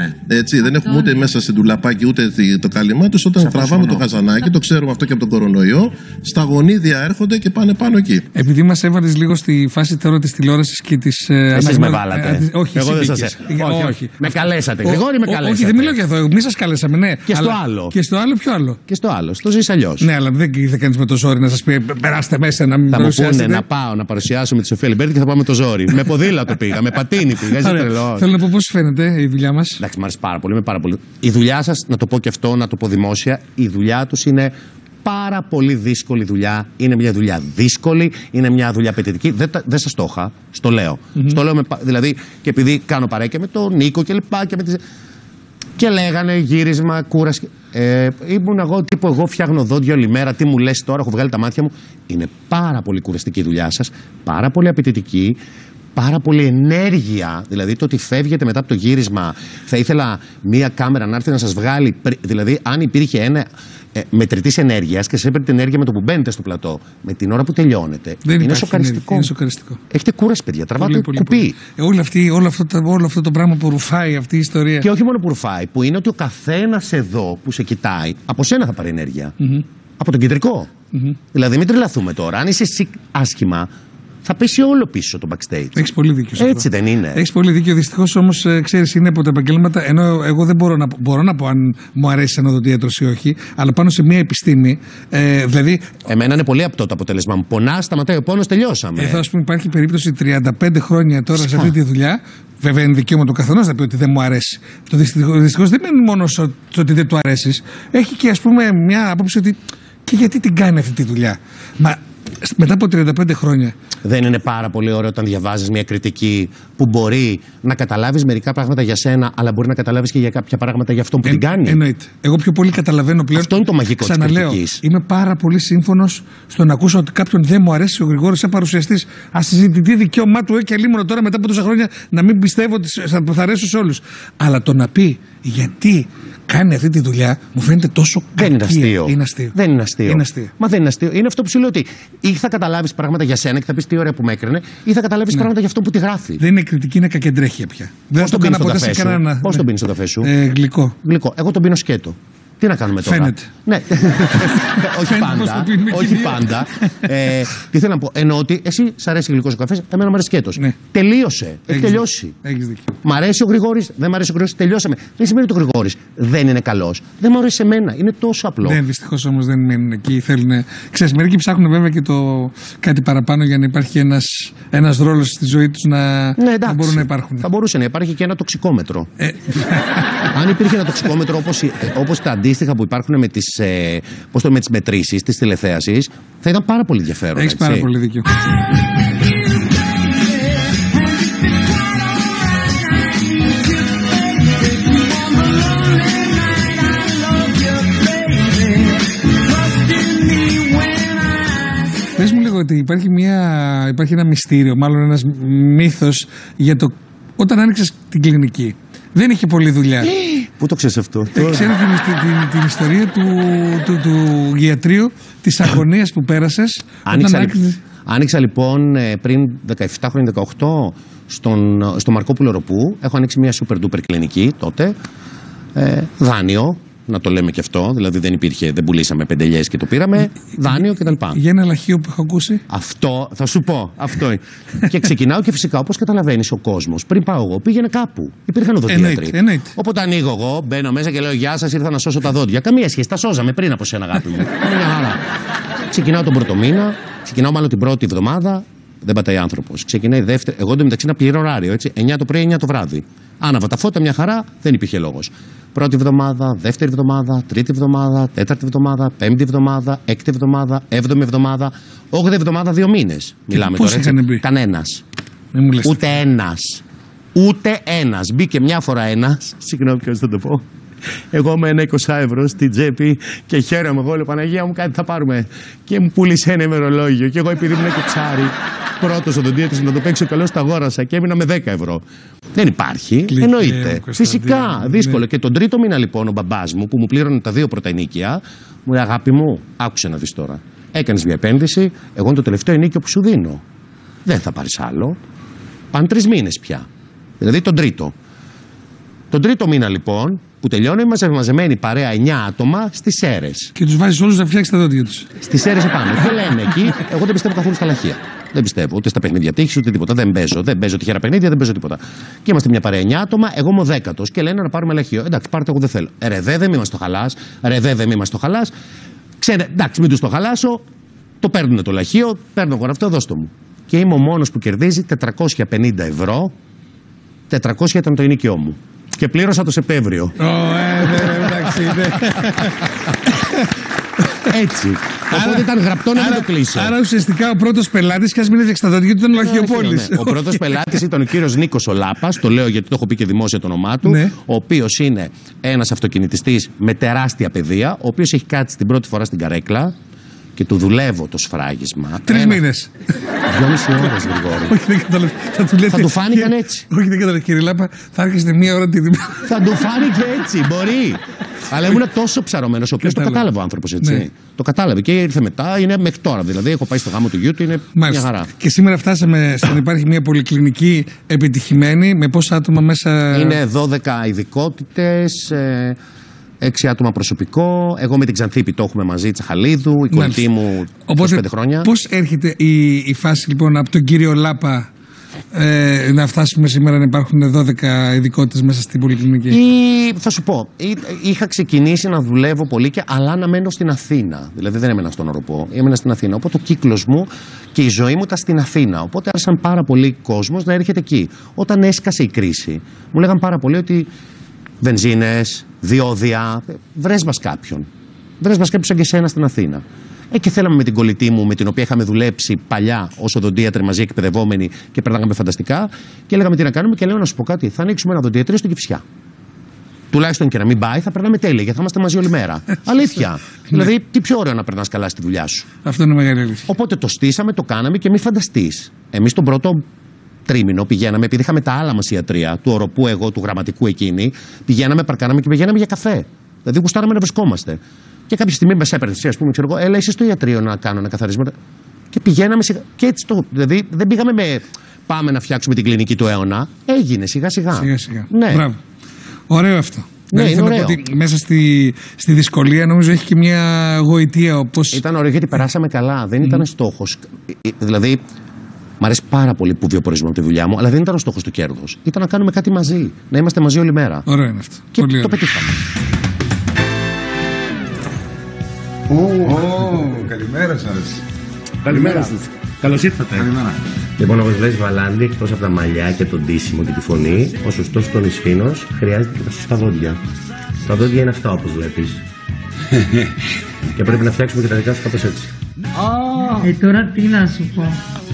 ούτε μέσα σε ντουλαπάκι ούτε το κάλυμά του. Όταν τραβάμε το χαζανάκι, το ξέρουμε αυτό και από τον κορονοϊό, στα γονίδια έρχονται και πάνε πάνω εκεί. Επειδή μας έβαλες λίγο στη φάση τώρα της τηλεόρασης και της. Εσείς με βάλατε. Όχι, εγώ δεν σας όχι. Με καλέσατε. Γρηγόρη, με καλέσατε. Όχι, δεν μιλάω για αυτό. Εμείς σας καλέσαμε, ναι. Και στο άλλο. Και στο άλλο, ποιο άλλο. Και στο άλλο. Στο ζεις αλλιώς. Ναι, αλλά δεν ήρθε κανείς με το ζόρι να σας πει περάστε μέσα να μην παρουσιάσετε. Θα μου πούνε να πάω να παρουσιάσω με τη Σοφία Λιμπέρτη και θα πάω με το ζόρι. Με ποδήλατο πήγα, με πατίνι πήγα. Θέλω να πω πώς φαίνεται η δουλειά μας. Εντάξει, μου αρέσει πάρα πολύ, πάρα πολύ. Η δουλειά σας, να το πω και αυτό, να το πω δημόσια, η δουλειά τους είναι πάρα πολύ δύσκολη δουλειά. Είναι μια δουλειά δύσκολη, είναι μια δουλειά απαιτητική. Δεν, δεν σας το είχα, στο λέω. Mm-hmm. Στο λέω με, δηλαδή, και επειδή κάνω παρέκεια με τον Νίκο και λοιπά και με τις... Και λέγανε γύρισμα, κούραση. Ε, ήμουν εγώ τύπου, εγώ φτιάχνω δόντια όλη μέρα. Τι μου λες τώρα, έχω βγάλει τα μάτια μου. Είναι πάρα πολύ κουραστική η δουλειά σας, πάρα πολύ απαιτητική. Πάρα πολύ ενέργεια, δηλαδή το ότι φεύγετε μετά από το γύρισμα. Θα ήθελα μία κάμερα να έρθει να σας βγάλει. Δηλαδή, αν υπήρχε ένα ε, μετρητής ενέργειας και σε έπαιρνε την ενέργεια με το που μπαίνετε στο πλατό, με την ώρα που τελειώνετε. Δεν είναι σοκαριστικό. Είναι σοκαριστικό. Έχετε κούραση, παιδιά. Τραβάτε κουπί. Πολύ. Ε, όλο, αυτή, όλο, αυτό το, όλο αυτό το πράγμα που ρουφάει αυτή η ιστορία. Και όχι μόνο που ρουφάει, που είναι ότι ο καθένας εδώ που σε κοιτάει, από σένα θα πάρει ενέργεια. Mm-hmm. Από τον κεντρικό. Mm-hmm. Δηλαδή, μην τρελαθούμε τώρα. Αν είσαι εσύ άσχημα, θα πέσει όλο πίσω το backstage. Έχεις πολύ δίκιο. Έτσι δεν είναι. Έχεις πολύ δίκιο. Δυστυχώς όμως, ε, ξέρεις, είναι από τα επαγγέλματα. Ενώ εγώ δεν μπορώ να, μπορώ να πω αν μου αρέσει ένα οδοντίατρος ή όχι, αλλά πάνω σε μια επιστήμη. Ε, δηλαδή. Εμένα είναι πολύ απτό το αποτέλεσμα μου. Πονά, σταματάει ο πόνος, τελειώσαμε. Εδώ, ας πούμε, υπάρχει περίπτωση τριάντα πέντε χρόνια τώρα σε αυτή τη δουλειά. Βέβαια, είναι δικαίωμα του καθενός να πει ότι δεν μου αρέσει. Το δυστυχώς δεν μένει μόνο στο ότι δεν του αρέσει. Έχει και, ας πούμε, μια άποψη ότι. Και γιατί την κάνει αυτή τη δουλειά. Μα μετά από τριάντα πέντε χρόνια. Δεν είναι πάρα πολύ ωραίο όταν διαβάζεις μια κριτική που μπορεί να καταλάβεις μερικά πράγματα για σένα, αλλά μπορεί να καταλάβεις και για κάποια πράγματα για αυτόν που ε, την κάνει. Εννοείται. Εγώ πιο πολύ καταλαβαίνω πλέον. Αυτό είναι το μαγικό της κριτικής. Είμαι πάρα πολύ σύμφωνος στο να ακούσω ότι κάποιον δεν μου αρέσει ο Γρηγόρης σαν παρουσιαστής. Ασυζητητή δικαίωμά του, ε, και αλίμονο τώρα μετά από τόσα χρόνια να μην πιστεύω ότι θα αρέσω σε όλους. Αλλά το να πει γιατί κάνει αυτή τη δουλειά μου φαίνεται τόσο κακή. Δεν είναι αστείο. Είναι αστείο. Δεν είναι αστείο. Είναι αστείο. Μα δεν είναι αστείο. Είναι αυτό που σου λέω ότι ή θα καταλάβεις πράγματα για σένα και θα πεις τι ωραία που με έκρινε, ή θα καταλάβεις ναι. πράγματα για αυτό που τη γράφει. Δεν είναι κριτική, είναι κακεντρέχεια πια. Πώς τον πίνεις στο καφέ σου. Κανένα... Πώς τον πίνεις στο καφέ σου. Ε, γλυκό. Γλυκό. Εγώ τον πίνω σκέτο. Τι να κάνουμε τώρα. Φαίνεται. Ναι. όχι πάντα. όχι πάντα. ε, τι θέλω να πω. Εννοώ ότι εσύ σ' αρέσει γλυκός ο καφές, εμένα μου αρέσει σκέτος. Ναι. Τελείωσε. Έχει τελειώσει. Έχεις δίκιο. Μ' αρέσει ο Γρηγόρης, δεν μ' αρέσει ο Γρηγόρης, τελειώσαμε. Δεν σημαίνει ότι ο Γρηγόρης δεν είναι καλός. Δεν μου αρέσει εμένα. Είναι τόσο απλό. Ναι, δυστυχώς όμως δεν μένουν εκεί. Θέλουν. Ξέρεις, μερικοί ψάχνουν βέβαια και το κάτι παραπάνω για να υπάρχει ένας, ένας ρόλος στη ζωή τους να, ναι, να μπορούν να υπάρχουν. Θα μπορούσε να υπάρχει και ένα τοξικόμετρο. Ε. Αν υπήρχε ένα τοξικόμετρο όπως, όπως τα αντίστοιχα που υπάρχουν με τις, ε, πώς το, με τις μετρήσεις της τηλεθέασης, θα ήταν πάρα πολύ ενδιαφέρον. Έχεις πάρα πολύ δίκιο. Πες μου λίγο ότι υπάρχει, μια, υπάρχει ένα μυστήριο, μάλλον ένας μύθος για το όταν άνοιξες την κλινική. Δεν είχε πολλή δουλειά. Πού το ξέρεις αυτό? Ε, ξέρω την, την, την ιστορία του, του, του γιατρίου, της αγωνίας που πέρασες. Άνοιξα, όταν άκρι... άνοιξα λοιπόν πριν δεκαεπτά χρόνια, δεκαοκτώ, στον, στο Μαρκόπουλο Ροπού. Έχω ανοίξει μια super duper κλινική τότε. Ε, δάνειο, να το λέμε και αυτό. Δηλαδή δεν υπήρχε, δεν πουλήσαμε πεντελιές και το πήραμε. Δάνειο κτλ. Για ένα λαχείο που έχω ακούσει. Αυτό, θα σου πω. Αυτό είναι. Και ξεκινάω και φυσικά, όπως καταλαβαίνεις, ο κόσμος πριν πάω εγώ πήγαινε κάπου. Υπήρχαν οδοντίατροι. Οπότε ανοίγω εγώ, μπαίνω μέσα και λέω: Γεια σας, ήρθα να σώσω τα δόντια. Καμία σχέση, τα σώζαμε πριν από σένα, αγάπη μου. Είναι μια χαρά. Ξεκινάω τον πρώτο μήνα, ξεκινάω μάλλον την πρώτη εβδομάδα. Δεν πατάει άνθρωπος. Ξεκινάει η δεύτερη. Εγώ εντωμεταξύ να πληρώ ωράριο, έτσι. εννιά το πρωί, εννιά το βράδυ. Άναβα τα φώτα, μια χαρά, δεν υπήρχε λόγος. Πρώτη εβδομάδα, δεύτερη εβδομάδα, τρίτη εβδομάδα, τέταρτη εβδομάδα, πέμπτη εβδομάδα, έκτη εβδομάδα, έβδομη εβδομάδα, όγδοη εβδομάδα, δύο μήνες. Μιλάμε τώρα. Έτσι. Κανένας. Ούτε ένας. Ούτε ένας. Μπήκε μια φορά ένας. Συγγνώμη, ποιος θα το πω. Εγώ με ένα είκοσι ευρώ στην τσέπη και χαίρομαι. Εγώ λέω: Παναγία μου, κάτι θα πάρουμε. Και μου πούλησε ένα ημερολόγιο. Και εγώ, επειδή ήμουν και ψάρι, πρώτος οδοντίατρης να το παίξω καλώς, τα αγόρασα και έμεινα με δέκα ευρώ. Δεν υπάρχει. Κλικέ, εννοείται. Φυσικά, δύσκολο. Ναι. Και τον τρίτο μήνα λοιπόν ο μπαμπάς μου που μου πλήρωνε τα δύο πρώτα ενίκια, μου λέει: Αγάπη μου, άκουσε να δεις τώρα. Έκανες μια επένδυση, εγώ είναι το τελευταίο ενίκιο που σου δίνω. Δεν θα πάρεις άλλο. Πάνε τρεις μήνες πια. Δηλαδή τον τρίτο. Τον τρίτο μήνα λοιπόν, που τελειώνει, είμαστε μαζεμένοι παρέα εννιά άτομα στις Σέρρες. Και τους βάζεις όλους να φτιάξεις τα δόντια τους. Στις Σέρρες επάνω. Και λέμε εκεί, εγώ δεν πιστεύω καθόλου στα λαχεία. Δεν πιστεύω ούτε στα παιχνίδια τύχης ούτε τίποτα. Δεν παίζω. Δεν παίζω τυχερά παιχνίδια, δεν παίζω τίποτα. Και είμαστε μια παρέα εννιά άτομα, εγώ είμαι ο δέκατος και λένε να πάρουμε λαχείο. Εντάξει, πάρτε, εγώ δεν θέλω. Ρε δε, δεν είμαστε το χαλάς. Ρε δε, δεν είμαστε το χαλάς. Ξέρετε, εντάξει, μην τους το χαλάσω. Το παίρνουν το λαχείο, παίρνω εγώ αυτό, δώστο μου. Και είμαι ο μόνος που κερδίζει τετρακόσια πενήντα ευρώ. τετρακόσια ήταν το ενοίκιό μου. Και πλήρωσα το Σεπτέμβριο. Ω, ε, ναι, εντάξει, ναι. Έτσι. Οπότε ήταν γραπτό να μην το κλείσω. Άρα ουσιαστικά ο πρώτος πελάτης, και ας μην έδειξε τα δόντια του, ήταν ο Λαχιοπόλης. Ο πρώτος πελάτης ήταν ο κύριος Νίκος ο Λάπας, το λέω γιατί το έχω πει και δημόσια το όνομά του, ναι. Ο οποίος είναι ένας αυτοκινητιστής με τεράστια παιδεία, ο οποίος έχει κάτσει την πρώτη φορά στην καρέκλα και του δουλεύω το σφράγισμα. Τρεις μήνες. Δυόμιση ώρες, Γρηγόρη. Όχι, δεν καταλαβαίνω. Θα του λέτε. Θα του φάνηκαν έτσι. Όχι, δεν καταλαβαίνω. Κύριε Λάπα, θα έρχεστε μία ώρα τη δημιουργία. Θα του φάνηκε έτσι, μπορεί. Αλλά ήμουν τόσο ψαρωμένος, ο οποίος το κατάλαβε ο άνθρωπος, έτσι. Ναι. Το κατάλαβε και ήρθε μετά, είναι μέχρι τώρα. Δηλαδή, έχω πάει στο γάμο του γιού του, είναι μάλιστα. Μια χαρά. Και σήμερα φτάσαμε στο να υπάρχει μια πολυκλινική επιτυχημένη. Με πόσα άτομα μέσα? Είναι δώδεκα ειδικότητες. Ε, Έξι άτομα προσωπικό. Εγώ με την Ξανθήπη το έχουμε μαζί, Τσαχαλίδου, η κολλητή μου είκοσι πέντε χρόνια. Πώς έρχεται η, η φάση λοιπόν από τον κύριο Λάπα ε, να φτάσουμε σήμερα να υπάρχουν δώδεκα ειδικότητες μέσα στην πολυκλινική? Ή, θα σου πω, ή, είχα ξεκινήσει να δουλεύω πολύ, και, αλλά να μένω στην Αθήνα. Δηλαδή δεν έμενα στον Οροπό, έμενα στην Αθήνα. Οπότε ο κύκλος μου και η ζωή μου ήταν στην Αθήνα. Οπότε άρχισαν πάρα πολύ κόσμος να έρχεται εκεί. Όταν έσκασε η κρίση, μου λέγαν πάρα πολύ ότι βενζίνες, διόδια, βρες μας κάποιον. Βρες μας κάποιον σαν και εσένα στην Αθήνα. Ε, και θέλαμε με την κολλητή μου, με την οποία είχαμε δουλέψει παλιά ως οδοντίατροι μαζί, εκπαιδευόμενοι και περνάγαμε φανταστικά. Και λέγαμε τι να κάνουμε, και λέω να σου πω κάτι. Θα ανοίξουμε ένα οδοντιατρίο στην Κηφισιά. Τουλάχιστον και να μην πάει, θα περνάμε τέλεια, γιατί θα είμαστε μαζί όλη μέρα. Αλήθεια. Δηλαδή, τι πιο ωραίο να περνάς καλά στη δουλειά σου. Αυτό είναι μεγάλη αλήθεια. Οπότε το στήσαμε, το κάναμε, και μη φανταστείς. Εμείς τον πρώτο τρίμηνο πηγαίναμε, επειδή είχαμε τα άλλα μας ιατρία, του Οροπού, εγώ, του Γραμματικού εκείνη, πηγαίναμε, παρκάναμε και πηγαίναμε για καφέ. Δηλαδή, γουστάραμε να βρισκόμαστε. Και κάποια στιγμή μας έπαιρνε, α πούμε, ξέρω εγώ, έλα, είσαι στο ιατρείο να κάνω ένα καθαρισμό. Και πηγαίναμε σιγά. Και έτσι το. Δηλαδή, δεν πήγαμε με πάμε να φτιάξουμε την κλινική του αιώνα. Έγινε σιγά σιγά. Σιγά σιγά. Ναι. Μπράβο. Ωραίο αυτό. Ναι, είναι ωραίο. Ότι μέσα στη, στη δυσκολία νομίζω έχει και μια γοητεία. Όπως... Ήταν ωραίο γιατί περάσαμε καλά. Δεν ήταν mm. στόχος. Δηλαδή, μ' αρέσει πάρα πολύ που βιοπορίζουμε από τη δουλειά μου, αλλά δεν ήταν ο στόχος του κέρδους. Ήταν να κάνουμε κάτι μαζί. Να είμαστε μαζί όλη μέρα. Ωραίο είναι αυτό. Και πολύ το πετύχαμε. Oh, καλημέρα σας. Καλημέρα σας. Καλώς ήρθατε. Καλημέρα. Λοιπόν, όπως λες, Βαλάντη, εκτός από τα μαλλιά και τον ντύσιμο και τη φωνή, ο σωστός των ισφήνος χρειάζεται και τα σωστά δόντια. Τα δόντια είναι αυτά, όπως βλέπεις. Και πρέπει να φτιάξουμε και τα δικά σου κάπως έτσι. Ε, τώρα τι να σου πω.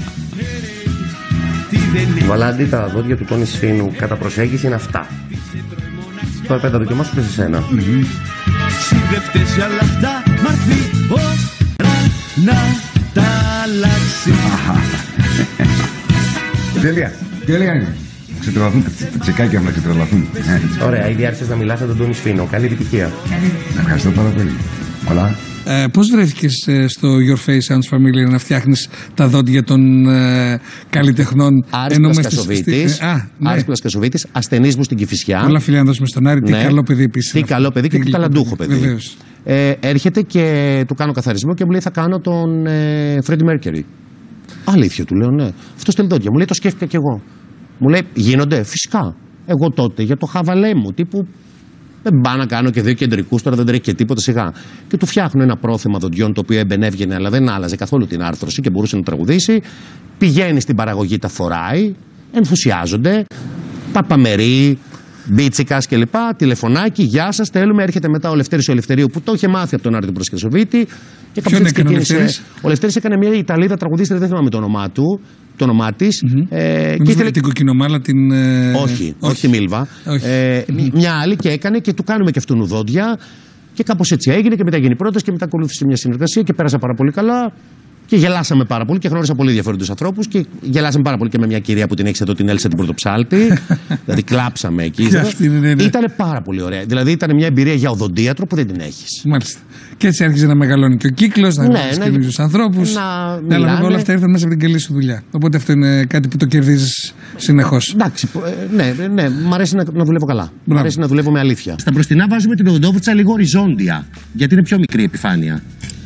Βαλάντη, τα δόντια του Τόνι Σφήνου κατά προσέγγιση είναι αυτά. Τώρα πέντε τα δοκιμάσουμε σε σένα. Συνδευτές για όλα αυτά, μαρθεί ως να τα αλλάξει. Τέλεια, τέλεια είναι. ξετρελαθούν, τα τσεκάκια μου να ξετρελαθούν. Ωραία, ήδη άρχισες να μιλάς με τον Τόνι Σφίνο. Καλή επιτυχία. Ευχαριστώ πάρα πολύ. Πολλά. Ε, πώς βρέθηκες ε, στο Your Face Sounds Familiar να φτιάχνεις τα δόντια των ε, καλλιτεχνών? Άρης Πλασκασοβίτης, ναι. Άρης Πλασκασοβίτης, ασθενής μου στην Κηφισιά. Όλα φιλιά να δώσουμε στον Άρη, τι ναι. καλό παιδί επίσης. Τι καλό παιδί και τι ταλαντούχο παιδί. Βεβαίως. Ε, έρχεται και του κάνω καθαρισμό και μου λέει θα κάνω τον ε, Freddie Mercury. Αλήθεια, του λέω, ναι. Αυτό στέλνει δόντια. Μου λέει το σκέφτηκα κι εγώ. Μου λέει γίνονται, φυσικά. Εγώ τότε για το χαβαλέ μου, τύπου δεν πάω να κάνω και δύο κεντρικούς, τώρα δεν τρέχει και τίποτα σιγά. Και του φτιάχνω ένα πρόθεμα δοντιών το οποίο εμπενέβγαινε, αλλά δεν άλλαζε καθόλου την άρθρωση και μπορούσε να τραγουδήσει. Πηγαίνει στην παραγωγή, τα φοράει, ενθουσιάζονται. Παπαμερή, Μπίτσικας κλπ. Τηλεφωνάκι, γεια σας, θέλουμε. Έρχεται μετά ο Λευτέρης ο Ελευθερίου που το είχε μάθει από τον Άρη του Προσκασοβίτη. Και ποιον έκανε ο Λευτέρης? Ο Λευτέρης έκανε μια Ιταλίδα τραγουδίστρια, δεν θυμάμαι το όνομά του. Το όνομά της. Mm-hmm. Ε, και ήθελε... την κοκκινομάλα, την. Ε... Όχι, όχι, όχι Μίλβα. Όχι. Ε, mm-hmm. Μια άλλη και έκανε και του κάνουμε και αυτού δόντια. Και κάπως έτσι έγινε και μετά γίνει πρόταση και μετά ακολούθησε μια συνεργασία και πέρασα πάρα πολύ καλά. Και γελάσαμε πάρα πολύ και γνώρισα πολύ ενδιαφέροντους ανθρώπους. Και γελάσαμε πάρα πολύ και με μια κυρία που την έχεις εδώ, την Έλσα την Πρωτοψάλτη. Δηλαδή κλάψαμε εκεί. Ήταν πάρα πολύ ωραία. Δηλαδή ήταν μια εμπειρία για οδοντίατρο που δεν την έχεις. Μάλιστα. Και έτσι άρχισε να μεγαλώνει και ο κύκλος, να ναι, γνωρίζεις ναι, καινούριους ανθρώπους. Να αλλά όλα αυτά ήρθαν μέσα από την καλή σου δουλειά. Οπότε αυτό είναι κάτι που το κερδίζεις συνεχώς. Εντάξει, ναι, ναι, μ' αρέσει να, να δουλεύω καλά. Μ' αρέσει να δουλεύω με αλήθεια. Στα μπροστινά βάζουμε την οδοντόβουρτσα λίγο οριζόντια. Γιατί είναι πιο μικρή επιφάνεια.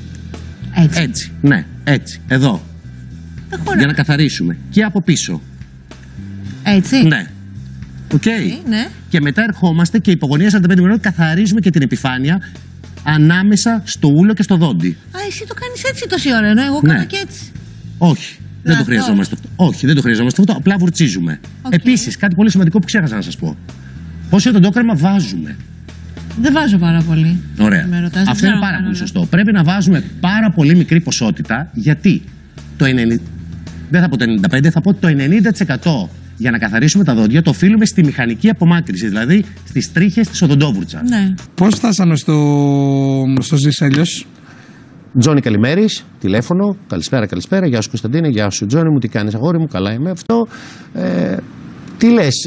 Έτσι. Έτσι, ναι, έτσι, εδώ. Έχω για να καθαρίσουμε. Και από πίσω. Έτσι. Ναι. Οκ. Okay. Ναι. Και μετά ερχόμαστε και υπογωνία σαράντα πέντε μηνών καθαρίζουμε και την επιφάνεια ανάμεσα στο ούλο και στο δόντι. Α, εσύ το κάνεις έτσι τόση ώρα, ενώ εγώ ναι. κάνω και έτσι. Όχι. Δεν Λάθος. το χρειαζόμαστε αυτό. Όχι, δεν το χρειαζόμαστε αυτό. Απλά βουρτσίζουμε. Okay. Επίσης, κάτι πολύ σημαντικό που ξέχασα να σας πω. Πόσο οδοντόκρεμα βάζουμε. Δεν βάζω πάρα πολύ. Ωραία. Ρωτάς, αυτό είναι πάρα πολύ σωστό. Πρέπει να βάζουμε πάρα πολύ μικρή ποσότητα, γιατί το ενενήντα... δεν θα πω το ενενήντα πέντε, θα πω το ενενήντα τοις εκατό για να καθαρίσουμε τα δόντια το οφείλουμε στη μηχανική απομάκρυνση, δηλαδή στις τρίχες της οδοντόβουρτσας. Ναι. Πώς φτάσαμε στο, στο Ζεις αλλιώς? Τζόνι Καλημέρης, τηλέφωνο. Καλησπέρα, καλησπέρα. Γεια σου Κωνσταντίνε, γεια σου Τζόνι μου, τι κάνεις αγόρι μου, καλά είμαι αυτό. Ε, τι λες,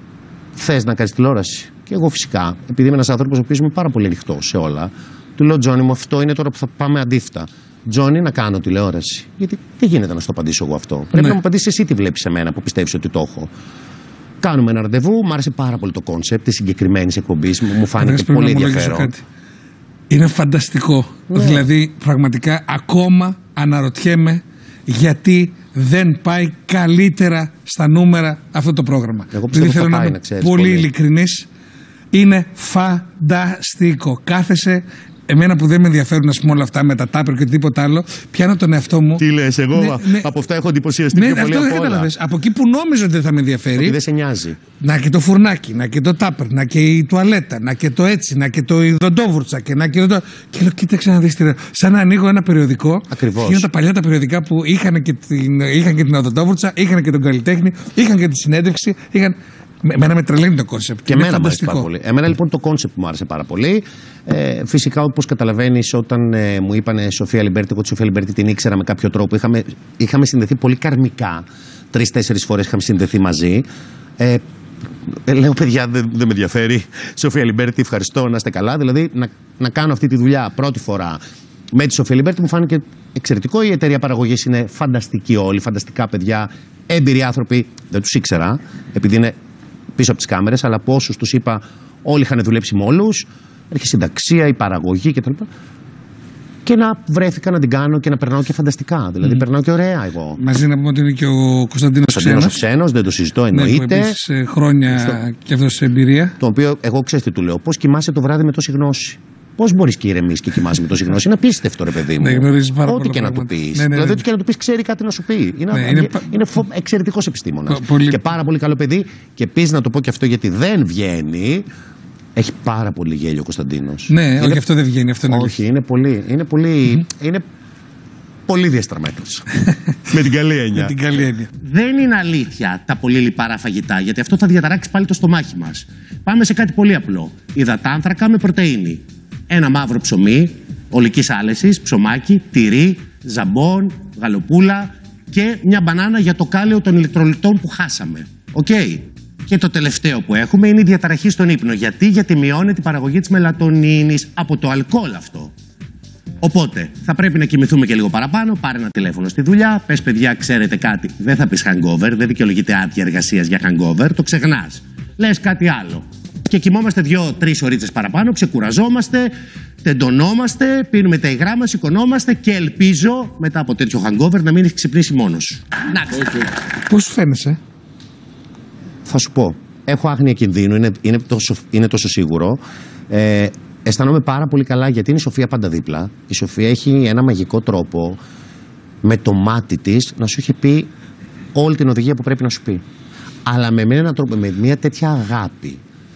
θες να κάνεις τηλεόραση? Και εγώ φυσικά, επειδή είμαι ένας άνθρωπος ο οποίος είμαι πάρα πολύ ανοιχτό σε όλα, του λέω Τζόνι μου, αυτό είναι τώρα που θα πάμε αντίθετα. Τζόνι, να κάνω τηλεόραση. Γιατί δεν γίνεται να στο απαντήσω εγώ αυτό. Πρέπει ναι. να μου απαντήσεις εσύ τι βλέπεις σε μένα που πιστεύεις ότι το έχω. Κάνουμε ένα ραντεβού, μου άρεσε πάρα πολύ το κόνσεπτ τη συγκεκριμένη εκπομπή, μου φάνηκε πολύ ενδιαφέρον. Είναι φανταστικό. Ναι. Δηλαδή, πραγματικά ακόμα αναρωτιέμαι γιατί δεν πάει καλύτερα στα νούμερα αυτό το πρόγραμμα. Εγώ πιστεύω θέλω θα να πάει, είμαι να ξέρεις, πολύ, πολύ ειλικρινής. Είναι φανταστικό. Κάθεσαι. Εμένα που δεν με ενδιαφέρουν ας πούμε, όλα αυτά με τα τάπερ και τίποτα άλλο, πιάνω τον εαυτό μου. Τι λες, εγώ ναι, ναι, από αυτά έχω εντυπωσιαστεί ναι, πιο πολύ αυτό από όλα. Από εκεί που νόμιζα ότι δεν θα με ενδιαφέρει. Ότι δεν σε νοιάζει. Να και το φουρνάκι, να και το τάπερ, να και η τουαλέτα, να και το έτσι, να και το ιδοντόβουρτσα και να και το. Και λέω, κοίταξε να δεις τι. Σαν να ανοίγω ένα περιοδικό. Ακριβώς. Είναι τα παλιά τα περιοδικά που είχαν και την, είχαν και την οδοντόβουρτσα, είχαν και τον καλλιτέχνη, είχαν και τη συνέντευξη. Είχαν... Εμένα με τρελαίνει το κόνσεπτ. Και εμένα μου άρεσε πάρα πολύ. Εμένα λοιπόν το κόνσεπτ μου άρεσε πάρα πολύ. Ε, φυσικά, όπως καταλαβαίνεις, όταν ε, μου είπανε Σοφία Λιμπέρτη, εγώ τη Σοφία Λιμπέρτη την ήξερα με κάποιο τρόπο. Είχαμε, είχαμε συνδεθεί πολύ καρμικά. Τρεις-τέσσερις φορές είχαμε συνδεθεί μαζί. Ε, λέω, παιδιά, δεν, δεν με ενδιαφέρει. Σοφία Λιμπέρτη, ευχαριστώ, να είστε καλά. Δηλαδή, να, να κάνω αυτή τη δουλειά πρώτη φορά με τη Σοφία Λιμπέρτη μου φάνηκε εξαιρετικό. Η εταιρεία παραγωγής είναι φανταστική όλοι, φανταστικά παιδιά, έμπειροι άνθρωποι. Δεν τους ήξερα, επειδή είναι πίσω από τις κάμερες, αλλά από όσους τους είπα, όλοι είχαν δουλέψει με όλους. Έρχεται η συνταξία, η παραγωγή κτλ. Και να βρέθηκα να την κάνω και να περνάω και φανταστικά. Δηλαδή, mm. περνάω και ωραία εγώ. Μαζί να πούμε ότι είναι και ο Κωνσταντίνος Ξένος. Ο Ξένος, δεν το συζητώ, εννοείται. Ναι, επίσης χρόνια στο... και αυτό σε εμπειρία. Το οποίο εγώ ξέρεις τι του λέω. Πώς κοιμάσαι το βράδυ με τόση γνώση. Πώς μπορείς και ηρεμείς και κοιμάσαι με τόση γνώση? Είναι απίστευτο, ρε παιδί μου. Ναι, γνωρίζεις πάρα ό,τι και να του πεις. Ναι, ναι, δηλαδή, ό,τι και να του πεις, ξέρει κάτι να σου πει. Είναι, ναι, είναι... είναι φο... εξαιρετικός επιστήμονας. Πολύ... Και πάρα πολύ καλό παιδί. Και επίσης να το πω και αυτό γιατί δεν βγαίνει. Έχει πάρα πολύ γέλιο ο Κωνσταντίνος. Ναι, είναι... όχι, αυτό δεν βγαίνει. Αυτό είναι όχι, είναι πολύ. Είναι πολύ, mm-hmm. είναι πολύ διαστραμμένος. Με την καλή έννοια. Με την καλή έννοια. Δεν είναι αλήθεια τα πολύ λιπαρά φαγητά, γιατί αυτό θα διαταράξει πάλι το στομάχι μας. Πάμε σε κάτι πολύ απλό. Υδατάνθρακα με πρωτεΐνη. Ένα μαύρο ψωμί, ολικής άλεσης, ψωμάκι, τυρί, ζαμπόν, γαλοπούλα και μια μπανάνα για το κάλιο των ηλεκτρολιτών που χάσαμε. Οκ. Okay. Και το τελευταίο που έχουμε είναι η διαταραχή στον ύπνο. Γιατί, Γιατί μειώνει την παραγωγή της μελατονίνης από το αλκοόλ αυτό. Οπότε θα πρέπει να κοιμηθούμε και λίγο παραπάνω. Πάρε ένα τηλέφωνο στη δουλειά. Πες, παιδιά, ξέρετε κάτι. Δεν θα πεις hangover. Δεν δικαιολογείται άδεια εργασίας για hangover. Το ξεχνάς. Λες κάτι άλλο. Και κοιμόμαστε δύο-τρεις ωρίτσες παραπάνω. Ξεκουραζόμαστε. Τεντωνόμαστε. Πίνουμε τα υγρά μας. Σηκωνόμαστε. Και ελπίζω μετά από τέτοιο hangover να μην έχει ξυπνήσει μόνος σου. Να okay. Πώς σου φαίνεσαι? Θα σου πω. Έχω άγνοια κινδύνου. Είναι, είναι, τόσο, είναι τόσο σίγουρο. Ε, Αισθάνομαι πάρα πολύ καλά γιατί είναι η Σοφία πάντα δίπλα. Η Σοφία έχει ένα μαγικό τρόπο με το μάτι της να σου έχει πει όλη την οδηγία που πρέπει να σου πει. Αλλά με έναν τρόπο, με μια τέτοια αγάπη.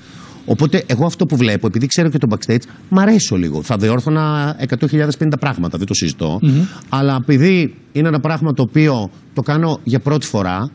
Οπότε εγώ αυτό που βλέπω, επειδή ξέρω και το backstage, μ' αρέσω λίγο. Θα διόρθωνα εκατό χιλιάδες πενήντα πράγματα, δεν το συζητώ. Mm-hmm. Αλλά επειδή είναι ένα πράγμα το οποίο το κάνω για πρώτη φορά,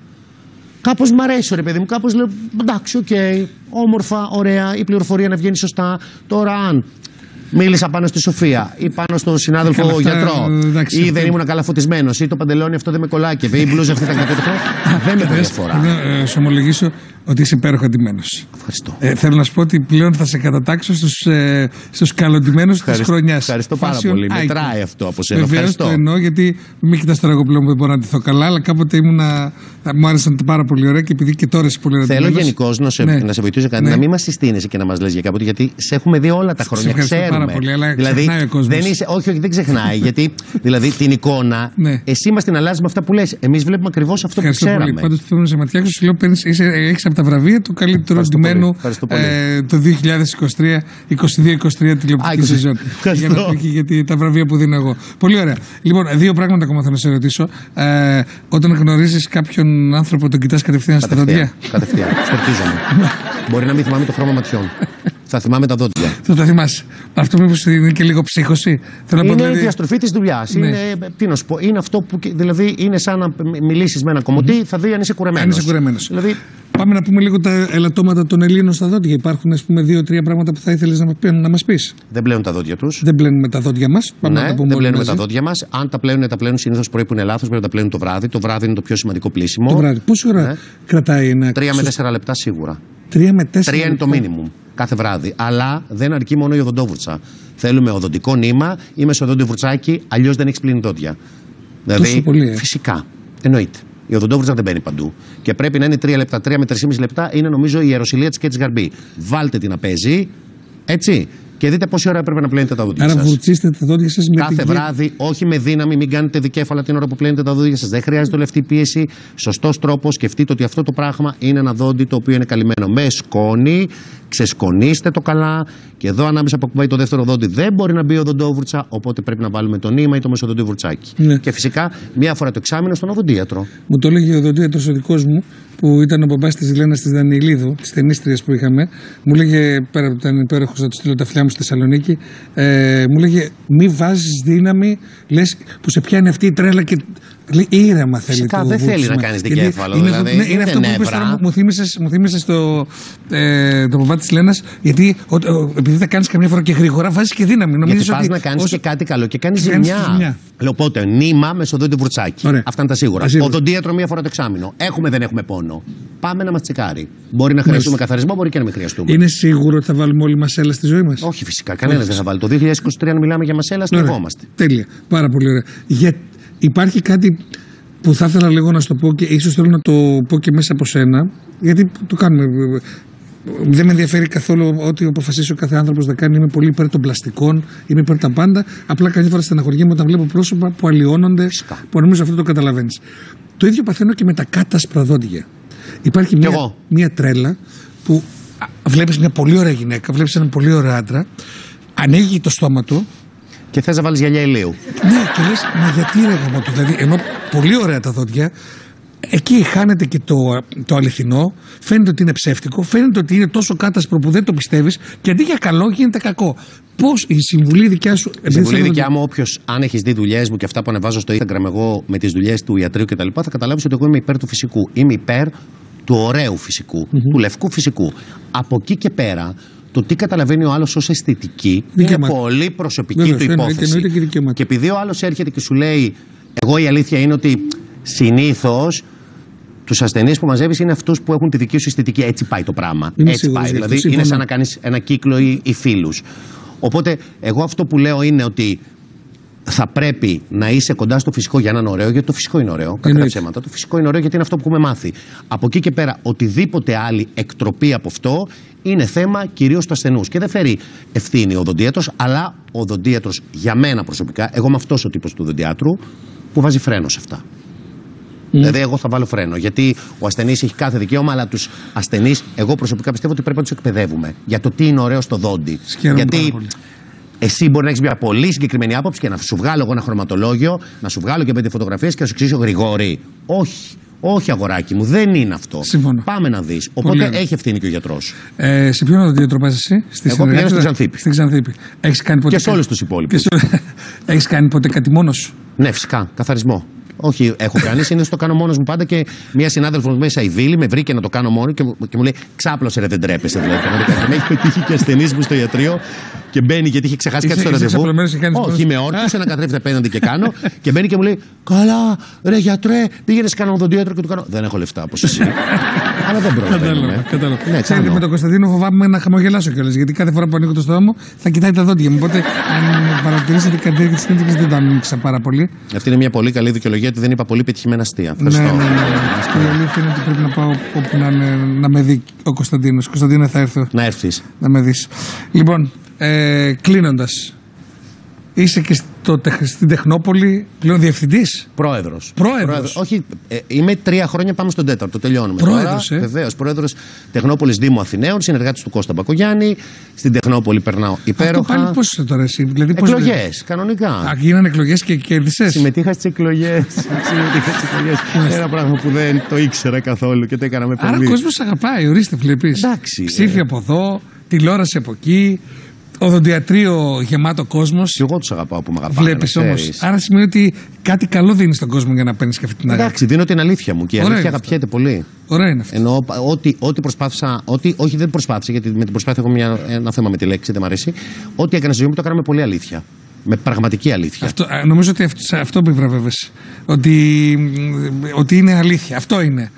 κάπως μ' αρέσει, ρε παιδί μου, κάπως λέω εντάξει, οκ, okay, όμορφα, ωραία, η πληροφορία να βγαίνει σωστά. Τώρα, αν μίλησα πάνω στη Σοφία ή πάνω στον συνάδελφο αυτά, γιατρό, εντάξει, ή δεν ήμουν καλά φωτισμένος, ή το παντελόνι αυτό δεν με κολλάκευε, ή η μπλούζα αυτή ήταν κατώτερα, δεν με διαφορά. Να σου ομολογήσω ότι είσαι υπέροχα ντυμένος. Ευχαριστώ. Ε, θέλω να σου πω ότι πλέον θα σε κατατάξω στους, ε, στους καλοντυμένους της χρονιάς. Ευχαριστώ πάρα Fashion πολύ. icon. Μετράει αυτό από σένα. Βεβαίως το εννοώ, γιατί μην κοιτάς τώρα εγώ πλέον που δεν μπορώ να ντυθώ καλά, αλλά κάποτε ήμουνα, μου άρεσαν πάρα πολύ ωραία και επειδή και τώρα είσαι πολύ ωραία. Θέλω γενικώς να, ναι. να σε βοηθήσω κάτι, ναι. να μην μας συστήνεσαι και να μας λες για κάποτε, γιατί σε έχουμε δει όλα τα χρόνια. Σε ξέρουμε. Πάρα πολύ, αλλά δηλαδή, ξεχνάει ο κόσμος. δεν είσαι, όχι, όχι, δεν ξεχνάει, γιατί δηλαδή την εικόνα, ναι. εσύ μας την αλλάζεις με αυτά που λες. Εμείς βλέπουμε ακριβώς αυτό που ξέραμε. Πάντως θέλω να σε ματιάξω, σου λέω, έχεις από τα βραβεία του καλύτερου ντυμένου ε, το δύο χιλιάδες είκοσι τρία είκοσι δύο είκοσι τρία τηλεοπτική σεζόν. Για να πω και γιατί τα βραβεία που δίνω εγώ. Πολύ ωραία. Λοιπόν, δύο πράγματα ακόμα θέλω να σε ρωτήσω. Ε, όταν γνωρίζεις κάποιον άνθρωπο, τον κοιτάς κατευθείαν στα δόντια? Κατευθείαν. Σκορπίζομαι. Μπορεί να μην θυμάμαι το χρώμα ματιών. Θα θυμάμαι τα δόντια. Θα τα θυμάσαι. Αυτό μήπως είναι και λίγο ψύχωση? Θέλω είναι η διαστροφή της δουλειάς. Ναι. Είναι, τι να σου πω, είναι αυτό που δηλαδή είναι σαν να μιλήσεις με ένα κομμωτή, mm-hmm. θα δει αν είσαι κουρεμένος. Αν είσαι κουρεμένος. Δηλαδή, πάμε να πούμε λίγο τα ελαττώματα των Ελλήνων στα δόντια. Υπάρχουν, ας πούμε, δύο-τρία πράγματα που θα ήθελες να, να μας πεις. Δεν πλένουν τα δόντια τους. Δεν πλένουμε τα δόντια μας. Ναι, να τα πούμε δεν πλένουμε τα δόντια μας. Αν τα πλένουν, τα πλένουν συνήθως πρωί που είναι λάθος. Πρέπει να τα πλένουν το βράδυ. Το βράδυ είναι το πιο σημαντικό πλήσιμο. Το βράδυ. Πόση ώρα ναι. κρατάει ένα? Τρία με τέσσερα λεπτά σίγουρα. Τρία με τέσσερα. Τρία είναι το μίνιμουμ κάθε βράδυ. Αλλά δεν αρκεί μόνο η οδοντόβουρτσα. Θέλουμε οδοντικό νήμα ή μεσοδόντιο βουρτσάκι, αλλιώς δεν έχει πλύνει δόντια. Δηλαδή, πολύ, ε. φυσικά. Εννοείται. Η οδοντόβουρτσα δεν μπαίνει παντού. Και πρέπει να είναι τρία λεπτά, τρία με τρία λεπτά είναι νομίζω η ιεροσυλία της και της γαρμπή. Βάλτε την να παίζει, έτσι. Και δείτε πόση ώρα έπρεπε να πλένετε τα δόντια σας. Άρα βουρτσίστε τα δόντια σας με κάθε βράδυ, όχι με δύναμη, μην κάνετε δικέφαλα την ώρα που πλένετε τα δόντια σας. Δεν χρειάζεται λεπτή πίεση. Σωστός τρόπος. Σκεφτείτε ότι αυτό το πράγμα είναι ένα δόντι το οποίο είναι καλυμμένο με σκόνη. Ξεσκονίστε το καλά. Και εδώ ανάμεσα που ακουμπάει το δεύτερο δόντι δεν μπορεί να μπει η οδοντόβουρτσα. Οπότε πρέπει να βάλουμε το νήμα ή το μεσοδόντιο βουρτσάκι. Ναι. Και φυσικά μία φορά το εξάμηνο στον οδοντίατρο. Μου το έλεγε ο οδοντίατρος ο δικός μου, που ήταν ο μπαμπάς της Λένας της Δανεηλίδου, της ταινίστριας που είχαμε. Μου λέγε, πέρα από ήταν υπέροχος, να του στείλω τα φιλιά μου στη Θεσσαλονίκη, ε, μου λέγε μη βάζεις δύναμη, λες που σε πιάνει αυτή η τρέλα και λέει ήρεμα θέλει. Φυσικά το δεν βούτσμα. θέλει να κάνεις δικέφαλο. Είναι, δηλαδή, είναι, είναι αυτό που είπες τώρα, μου θύμισες, μου θύμισες το, ε, το μπαμπά της Λένας, γιατί ο, ο, επειδή θα κάνεις καμιά φορά και γρήγορα βάζεις και δύναμη. Γιατί πας ότι να κάνεις όσο... και κάτι καλό και κάνεις ζημιά. Οπότε νήμα, μεσοδόντιο βουρτσάκι. Ωραία. Αυτά είναι τα σίγουρα. Οδοντίατρο μία φορά το εξάμηνο. Έχουμε, δεν έχουμε πόνο. Πάμε να μας τσεκάρει. Μπορεί να χρειαστούμε Μες. καθαρισμό, μπορεί και να μην χρειαστούμε. Είναι σίγουρο ότι θα βάλουμε όλη μασέλα στη ζωή μας? Όχι, φυσικά. Κανένας δεν θα βάλει. Το δύο χιλιάδες είκοσι τρία, αν μιλάμε για μασέλα, στρεβόμαστε. Τέλεια. Πάρα πολύ ωραία. Για... Υπάρχει κάτι που θα ήθελα λίγο να σου το πω και ίσως θέλω να το πω και μέσα από σένα, γιατί το κάνουμε. Δεν με ενδιαφέρει καθόλου ό,τι αποφασίσει ο κάθε άνθρωπος να κάνει. Είμαι πολύ υπέρ των πλαστικών, είμαι υπέρ τα πάντα. Απλά καμιά φορά στεναχωριέμαι όταν βλέπω πρόσωπα που αλλοιώνονται, Φυσικά. που νομίζω αυτό το καταλαβαίνεις. Το ίδιο παθαίνω και με τα κάτασπρα δόντια. Υπάρχει μια, μια τρέλα που βλέπεις μια πολύ ωραία γυναίκα, βλέπεις έναν πολύ ωραίο άντρα, ανοίγει το στόμα του. Και θες να βάλεις γυαλιά ηλίου. Ναι, και λες, μα γιατί ρε γαμώ του, δηλαδή, ενώ πολύ ωραία τα δόντια, εκεί χάνεται και το, το αληθινό, φαίνεται ότι είναι ψεύτικο, φαίνεται ότι είναι τόσο κάτασπρο που δεν το πιστεύεις και αντί για καλό γίνεται κακό. Πώς η συμβουλή δικιά σου. Η συμβουλή δικιά μου, όποιος, αν έχεις δει δουλειές μου και αυτά που ανεβάζω στο Instagram εγώ με τις δουλειές του ιατρείου κτλ., θα καταλάβεις ότι εγώ είμαι υπέρ του φυσικού. Είμαι υπέρ του ωραίου φυσικού, mm-hmm. του λευκού φυσικού. Από εκεί και πέρα, το τι καταλαβαίνει ο άλλος ως αισθητική δικαιωμάτι. Είναι πολύ προσωπική Βέβαια, του υπόθεση. Εννοείται, εννοείται και, και επειδή ο άλλος έρχεται και σου λέει, εγώ η αλήθεια είναι ότι συνήθως τους ασθενείς που μαζεύεις είναι αυτούς που έχουν τη δική σου αισθητική. Έτσι πάει το πράγμα. Είμαι Έτσι σίγουρος, πάει. αυτό, Δηλαδή συμφωνώ. είναι σαν να κάνεις ένα κύκλο ή, ή φίλους. Οπότε εγώ αυτό που λέω είναι ότι θα πρέπει να είσαι κοντά στο φυσικό για να είναι ωραίο, γιατί το φυσικό είναι ωραίο. Κατά τα ψέματα. Το φυσικό είναι ωραίο γιατί είναι αυτό που έχουμε μάθει. Από εκεί και πέρα, οτιδήποτε άλλη εκτροπή από αυτό είναι θέμα κυρίως του ασθενούς. Και δεν φέρει ευθύνη ο οδοντίατρος, αλλά ο οδοντίατρος για μένα προσωπικά, εγώ είμαι αυτός ο τύπος του οδοντιάτρου που βάζει φρένο σε αυτά. Mm. Δηλαδή, εγώ θα βάλω φρένο. Γιατί ο ασθενής έχει κάθε δικαίωμα, αλλά τους ασθενείς, εγώ προσωπικά πιστεύω ότι πρέπει να τους εκπαιδεύουμε για το τι είναι ωραίο στο δόντι. Γιατί εσύ μπορεί να έχει μια πολύ συγκεκριμένη άποψη και να σου βγάλω εγώ ένα χρωματολόγιο, να σου βγάλω και πέντε φωτογραφίες και να σου εξηγήσω γρηγόρη. Όχι. Όχι, αγοράκι μου, δεν είναι αυτό. Σύμφωνο. Πάμε να δεις. Οπότε Πολύ έχει ευθύνη και ο γιατρός. Ε, σε ποιον οδοντίατρο πας εσύ, στη Εγώ πηγαίνω στη Ξανθήπη. Στη Ξανθήπη. Έχεις κάνει ποτέ. Και σε όλους τους υπόλοιπους. Έχεις κάνει ποτέ κάτι μόνος σου? Ναι, φυσικά. Καθαρισμό. Όχι, έχω κάνει. Συνήθως το κάνω μόνος μου πάντα και μία συνάδελφος μου μέσα η Βίλη με βρήκε να το κάνω μόνο και, και μου λέει: ξάπλωσε, ρε, δεν τρέπεσαι. Δηλαδή, και με έχει πετύχει και ασθενής μου στο ιατρείο και μπαίνει γιατί είχε ξεχάσει κάτι στο ραντεβού. Όχι, είμαι όρθιος, ένα καθρέφτη απέναντι και κάνω. Και μπαίνει και μου λέει: καλά, ρε γιατρέ, πήγαινε σε κανένα οδοντίατρο και του κάνω. Δεν έχω λεφτά όπως εσύ. Αλλά δεν πρόβλημα. Κατάλαβα. Ξέρετε, με τον Κωνσταντίνο φοβάμαι να χαμογελάσω κιόλας. Γιατί κάθε φορά που ανοίγω το στόμα μου θα κοιτάει τα δόντια μου. Οπότε, αν παρατηρήσετε κατά τη διάρκεια της συνέντευξης, δεν τα ανοίξα πάρα πολύ. Αυτή είναι μια πολύ καλή δικαιολογία ότι δεν είπα πολύ πετυχημένα αστεία. Ναι, ναι, ναι. Η αλήθεια είναι ότι πρέπει να πάω όπου να, να με δει ο Κωνσταντίνος. Κωνσταντίνο, θα έρθω. Να έρθεις. Να με δεις. Λοιπόν, ε, κλείνοντας. Είσαι και στο, στην Τεχνόπολη πλέον διευθυντής. Πρόεδρος. Πρόεδρος. Πρόεδρος. Όχι, ε, είμαι τρία χρόνια, πάμε στον τέταρτο. Τελειώνουμε. Πρόεδρος, ε. Βεβαίως. Πρόεδρος Τεχνόπολης Δήμου Αθηναίων, συνεργάτης του Κώστα Μπακογιάννη. Στην Τεχνόπολη περνάω υπέροχα. Αυτό πάλι πώς είσαι τώρα εσύ? Δηλαδή, εκλογές, πώς... κανονικά. Α, γίνανε εκλογές και κέρδισες. Συμμετείχα στις εκλογές. Συμμετείχα στις εκλογές. Ένα πράγμα που δεν το ήξερα καθόλου και το έκανα με πολύ. Άρα ο κόσμος αγαπάει, ορίστε, βλέπεις. Ψήφι από εδώ, τηλεόραση από εκεί. Οδοντιατρίο γεμάτο κόσμος. Και εγώ τους αγαπάω που με αγαπάνε. Βλέπεις όμως. Άρα σημαίνει ότι κάτι καλό δίνει στον κόσμο για να παίρνεις και αυτή την αγάπη. Εντάξει, δίνω την αλήθεια μου και η αλήθεια αγαπιέται πολύ. Ωραία είναι αυτό. Εννοώ ότι, ότι προσπάθησα. Ότι, όχι, δεν προσπάθησα, γιατί με την προσπάθεια έχω μια, ένα θέμα με τη λέξη, δεν μου αρέσει. Ό,τι έκανα στη ζωή μου το έκανα με πολύ αλήθεια. Με πραγματική αλήθεια. Αυτό, νομίζω ότι αυτό, αυτό με βραβεύεσαι. Ότι, ότι είναι αλήθεια. Αυτό είναι.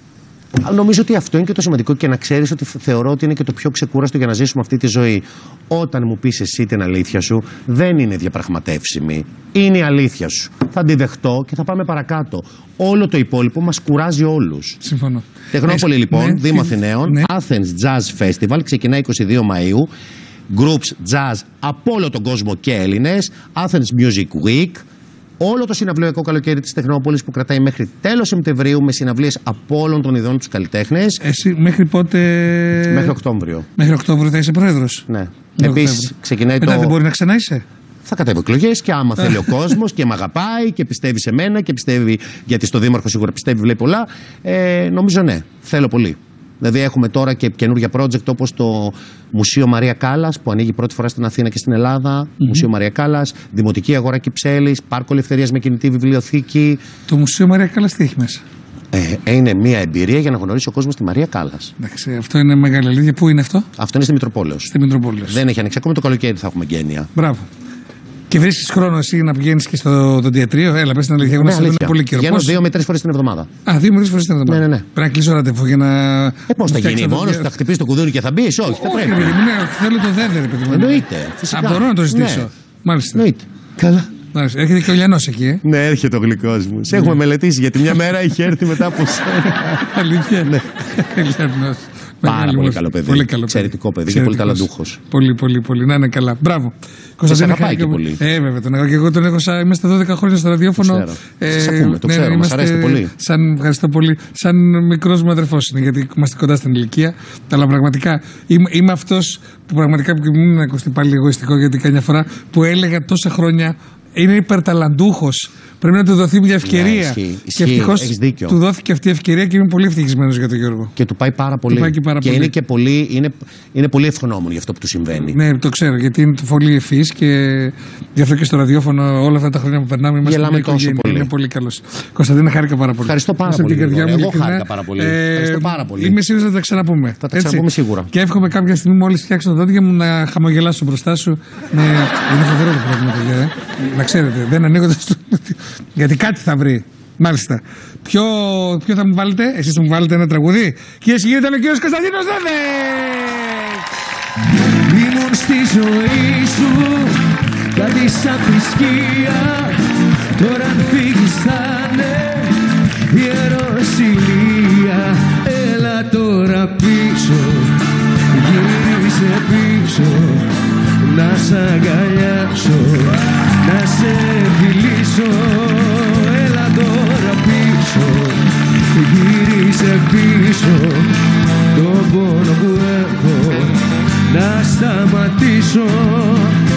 Νομίζω ότι αυτό είναι και το σημαντικό και να ξέρεις ότι θεωρώ ότι είναι και το πιο ξεκούραστο για να ζήσουμε αυτή τη ζωή. Όταν μου πεις εσύ την αλήθεια σου, δεν είναι διαπραγματεύσιμη. Είναι η αλήθεια σου. Θα τη δεχτώ και θα πάμε παρακάτω. Όλο το υπόλοιπο μας κουράζει όλους. Συμφωνώ. Τεχνόπολη Έχεις... λοιπόν, ναι, Δήμο Αθηναίων, ναι. Athens Jazz Festival, ξεκινάει είκοσι δύο Μαΐου. Groups jazz από όλο τον κόσμο και Έλληνες. Athens Music Week. Όλο το συναυλιακό καλοκαίρι της Τεχνόπολης που κρατάει μέχρι τέλος Σεπτεμβρίου με συναυλίες από όλων των ειδών τους καλλιτέχνες. Εσύ μέχρι πότε? Μέχρι Οκτώβριο. Μέχρι Οκτώβριο θα είσαι πρόεδρος. Ναι. Επίσης ξεκινάει Μετά το. Δεν μπορεί να ξανά είσαι. Θα κατέβω εκλογές και άμα θέλει ο κόσμος και με αγαπάει και πιστεύει σε μένα και πιστεύει, γιατί στο Δήμαρχο σίγουρα πιστεύει, βλέπει πολλά. Ε, νομίζω ναι. Θέλω πολύ. Δηλαδή έχουμε τώρα και καινούργια project όπως το Μουσείο Μαρία Κάλλας που ανοίγει πρώτη φορά στην Αθήνα και στην Ελλάδα. Mm-hmm. Μουσείο Μαρία Κάλλας, Δημοτική Αγορά Κυψέλης, Πάρκο Ελευθερίας με κινητή βιβλιοθήκη. Το Μουσείο Μαρία Κάλλας τι έχει μέσα? Ε, είναι μια εμπειρία για να γνωρίσει ο κόσμος τη Μαρία Κάλλας. Εντάξει, αυτό είναι μεγάλη αλήθεια. Πού είναι αυτό? Αυτό είναι στη Μητροπόλεως. Στη Μητροπόλεως. Δεν έχει ανοίξει ακόμα, το καλοκαίρι θα έχουμε γένεια. Μπράβο. Και βρίσκεις χρόνο εσύ να πηγαίνεις και στο οδοντιατρίο? Έλα, πες την αλήθεια. Εγώ να σε δίνω πολύ καιρό. Πηγαίνω δύο με τρεις φορές την εβδομάδα. Α, δύο με τρεις φορές την εβδομάδα. Ναι, ναι, ναι. Πρέπει να κλείσω ραντεβού για να. Ε, πώς θα γίνει, μόνο θα χτυπήσει το κουδούνι και θα μπει? Όχι, θα πρέπει. Όχι, ναι, θέλω το δέντερ, παιδί μου. Εννοείται. Φυσικά. Α, μπορώ να το ζητήσω. Ναι. Μάλιστα. Εννοείται. Καλά. Μάλιστα. Έρχεται και ο Λιανός εκεί, ε. Ναι, έρχεται ο γλυκός μου. Σε έχουμε μελετήσει γιατί μια μέρα είχε έρθει μετά από σένα. Αλήθεια. Ναι. Λιανός. Πάρα πολύ καλό παιδί. Πολύ καλό παιδί. Εξαιρετικό παιδί και πολύ ταλαντούχος. Πολύ, πολύ, πολύ. Να είναι καλά. Μπράβο. Σας αγαπάει και πολύ. Ε, βέβαια, τον έχω και εγώ τον έχω σαν. Είμαστε δώδεκα χρόνια στο ραδιόφωνο. Σας ακούμε, το ξέρω. Μας αρέσει πολύ. Σαν, ευχαριστώ πολύ. Σαν μικρός μου αδερφός είναι, γιατί είμαστε κοντά στην ηλικία. Αλλά πραγματικά είμαι, είμαι αυτός που πραγματικά μην ακουστεί πάλι εγωιστικό, γιατί καμιά φορά που έλεγα τόσα χρόνια είναι υπερταλαντούχος. Πρέπει να του δοθεί μια ευκαιρία. Ναι, ισχύει, και ευτυχώς δίκιο. του δόθηκε αυτή η ευκαιρία και είμαι πολύ ευτυχισμένος για τον Γιώργο. Και του πάει πάρα πολύ. Του πάει και πάρα και πολύ. είναι και πολύ, είναι, είναι πολύ ευγνώμων για αυτό που του συμβαίνει. Ναι, το ξέρω, γιατί είναι πολύ ευφυής και γι' αυτό και στο ραδιόφωνο όλα αυτά τα χρόνια που περνάμε είμαστε Γελάμε μια τόσο οικογένεια. πολύ. Είναι πολύ καλός. Κωνσταντίνα, χάρηκα πάρα πολύ. Ευχαριστώ πάρα Μέσα πολύ. Από την καρδιά μου, εγώ ειλικρινά. χάρηκα πάρα πολύ. Ε, Ευχαριστώ πάρα πολύ. Είμαι σίγουρος να τα ξαναπούμε. Θα τα ξαναπούμε σίγουρα. Και εύχομαι κάποια στιγμή μόλις φτιάξω τα δόντια μου να χαμογελάσω μπροστά σου. Ναι, είναι φοβερό το πρόβλημα, παιδιά. Ε. Να ξέρετε, δεν ανοίγω το. Γιατί κάτι θα βρει. Μάλιστα. Ποιο, ποιο θα μου βάλετε, εσείς θα μου βάλετε ένα τραγούδι? Κυρίες και κύριοι, ήταν ο κύριος Κωνσταντίνος Δέδες. Ήμουν στη ζωή σου κάτι σαν θρησκεία. Τώρα αν φύγεις θα είναι ιεροσυλία. Έλα τώρα πίσω, γύρισε πίσω, να σ' αγκαλιάσω, να σε φιλήσω. Έλα τώρα πίσω, γύρισε πίσω, το πόνο που έχω να σταματήσω.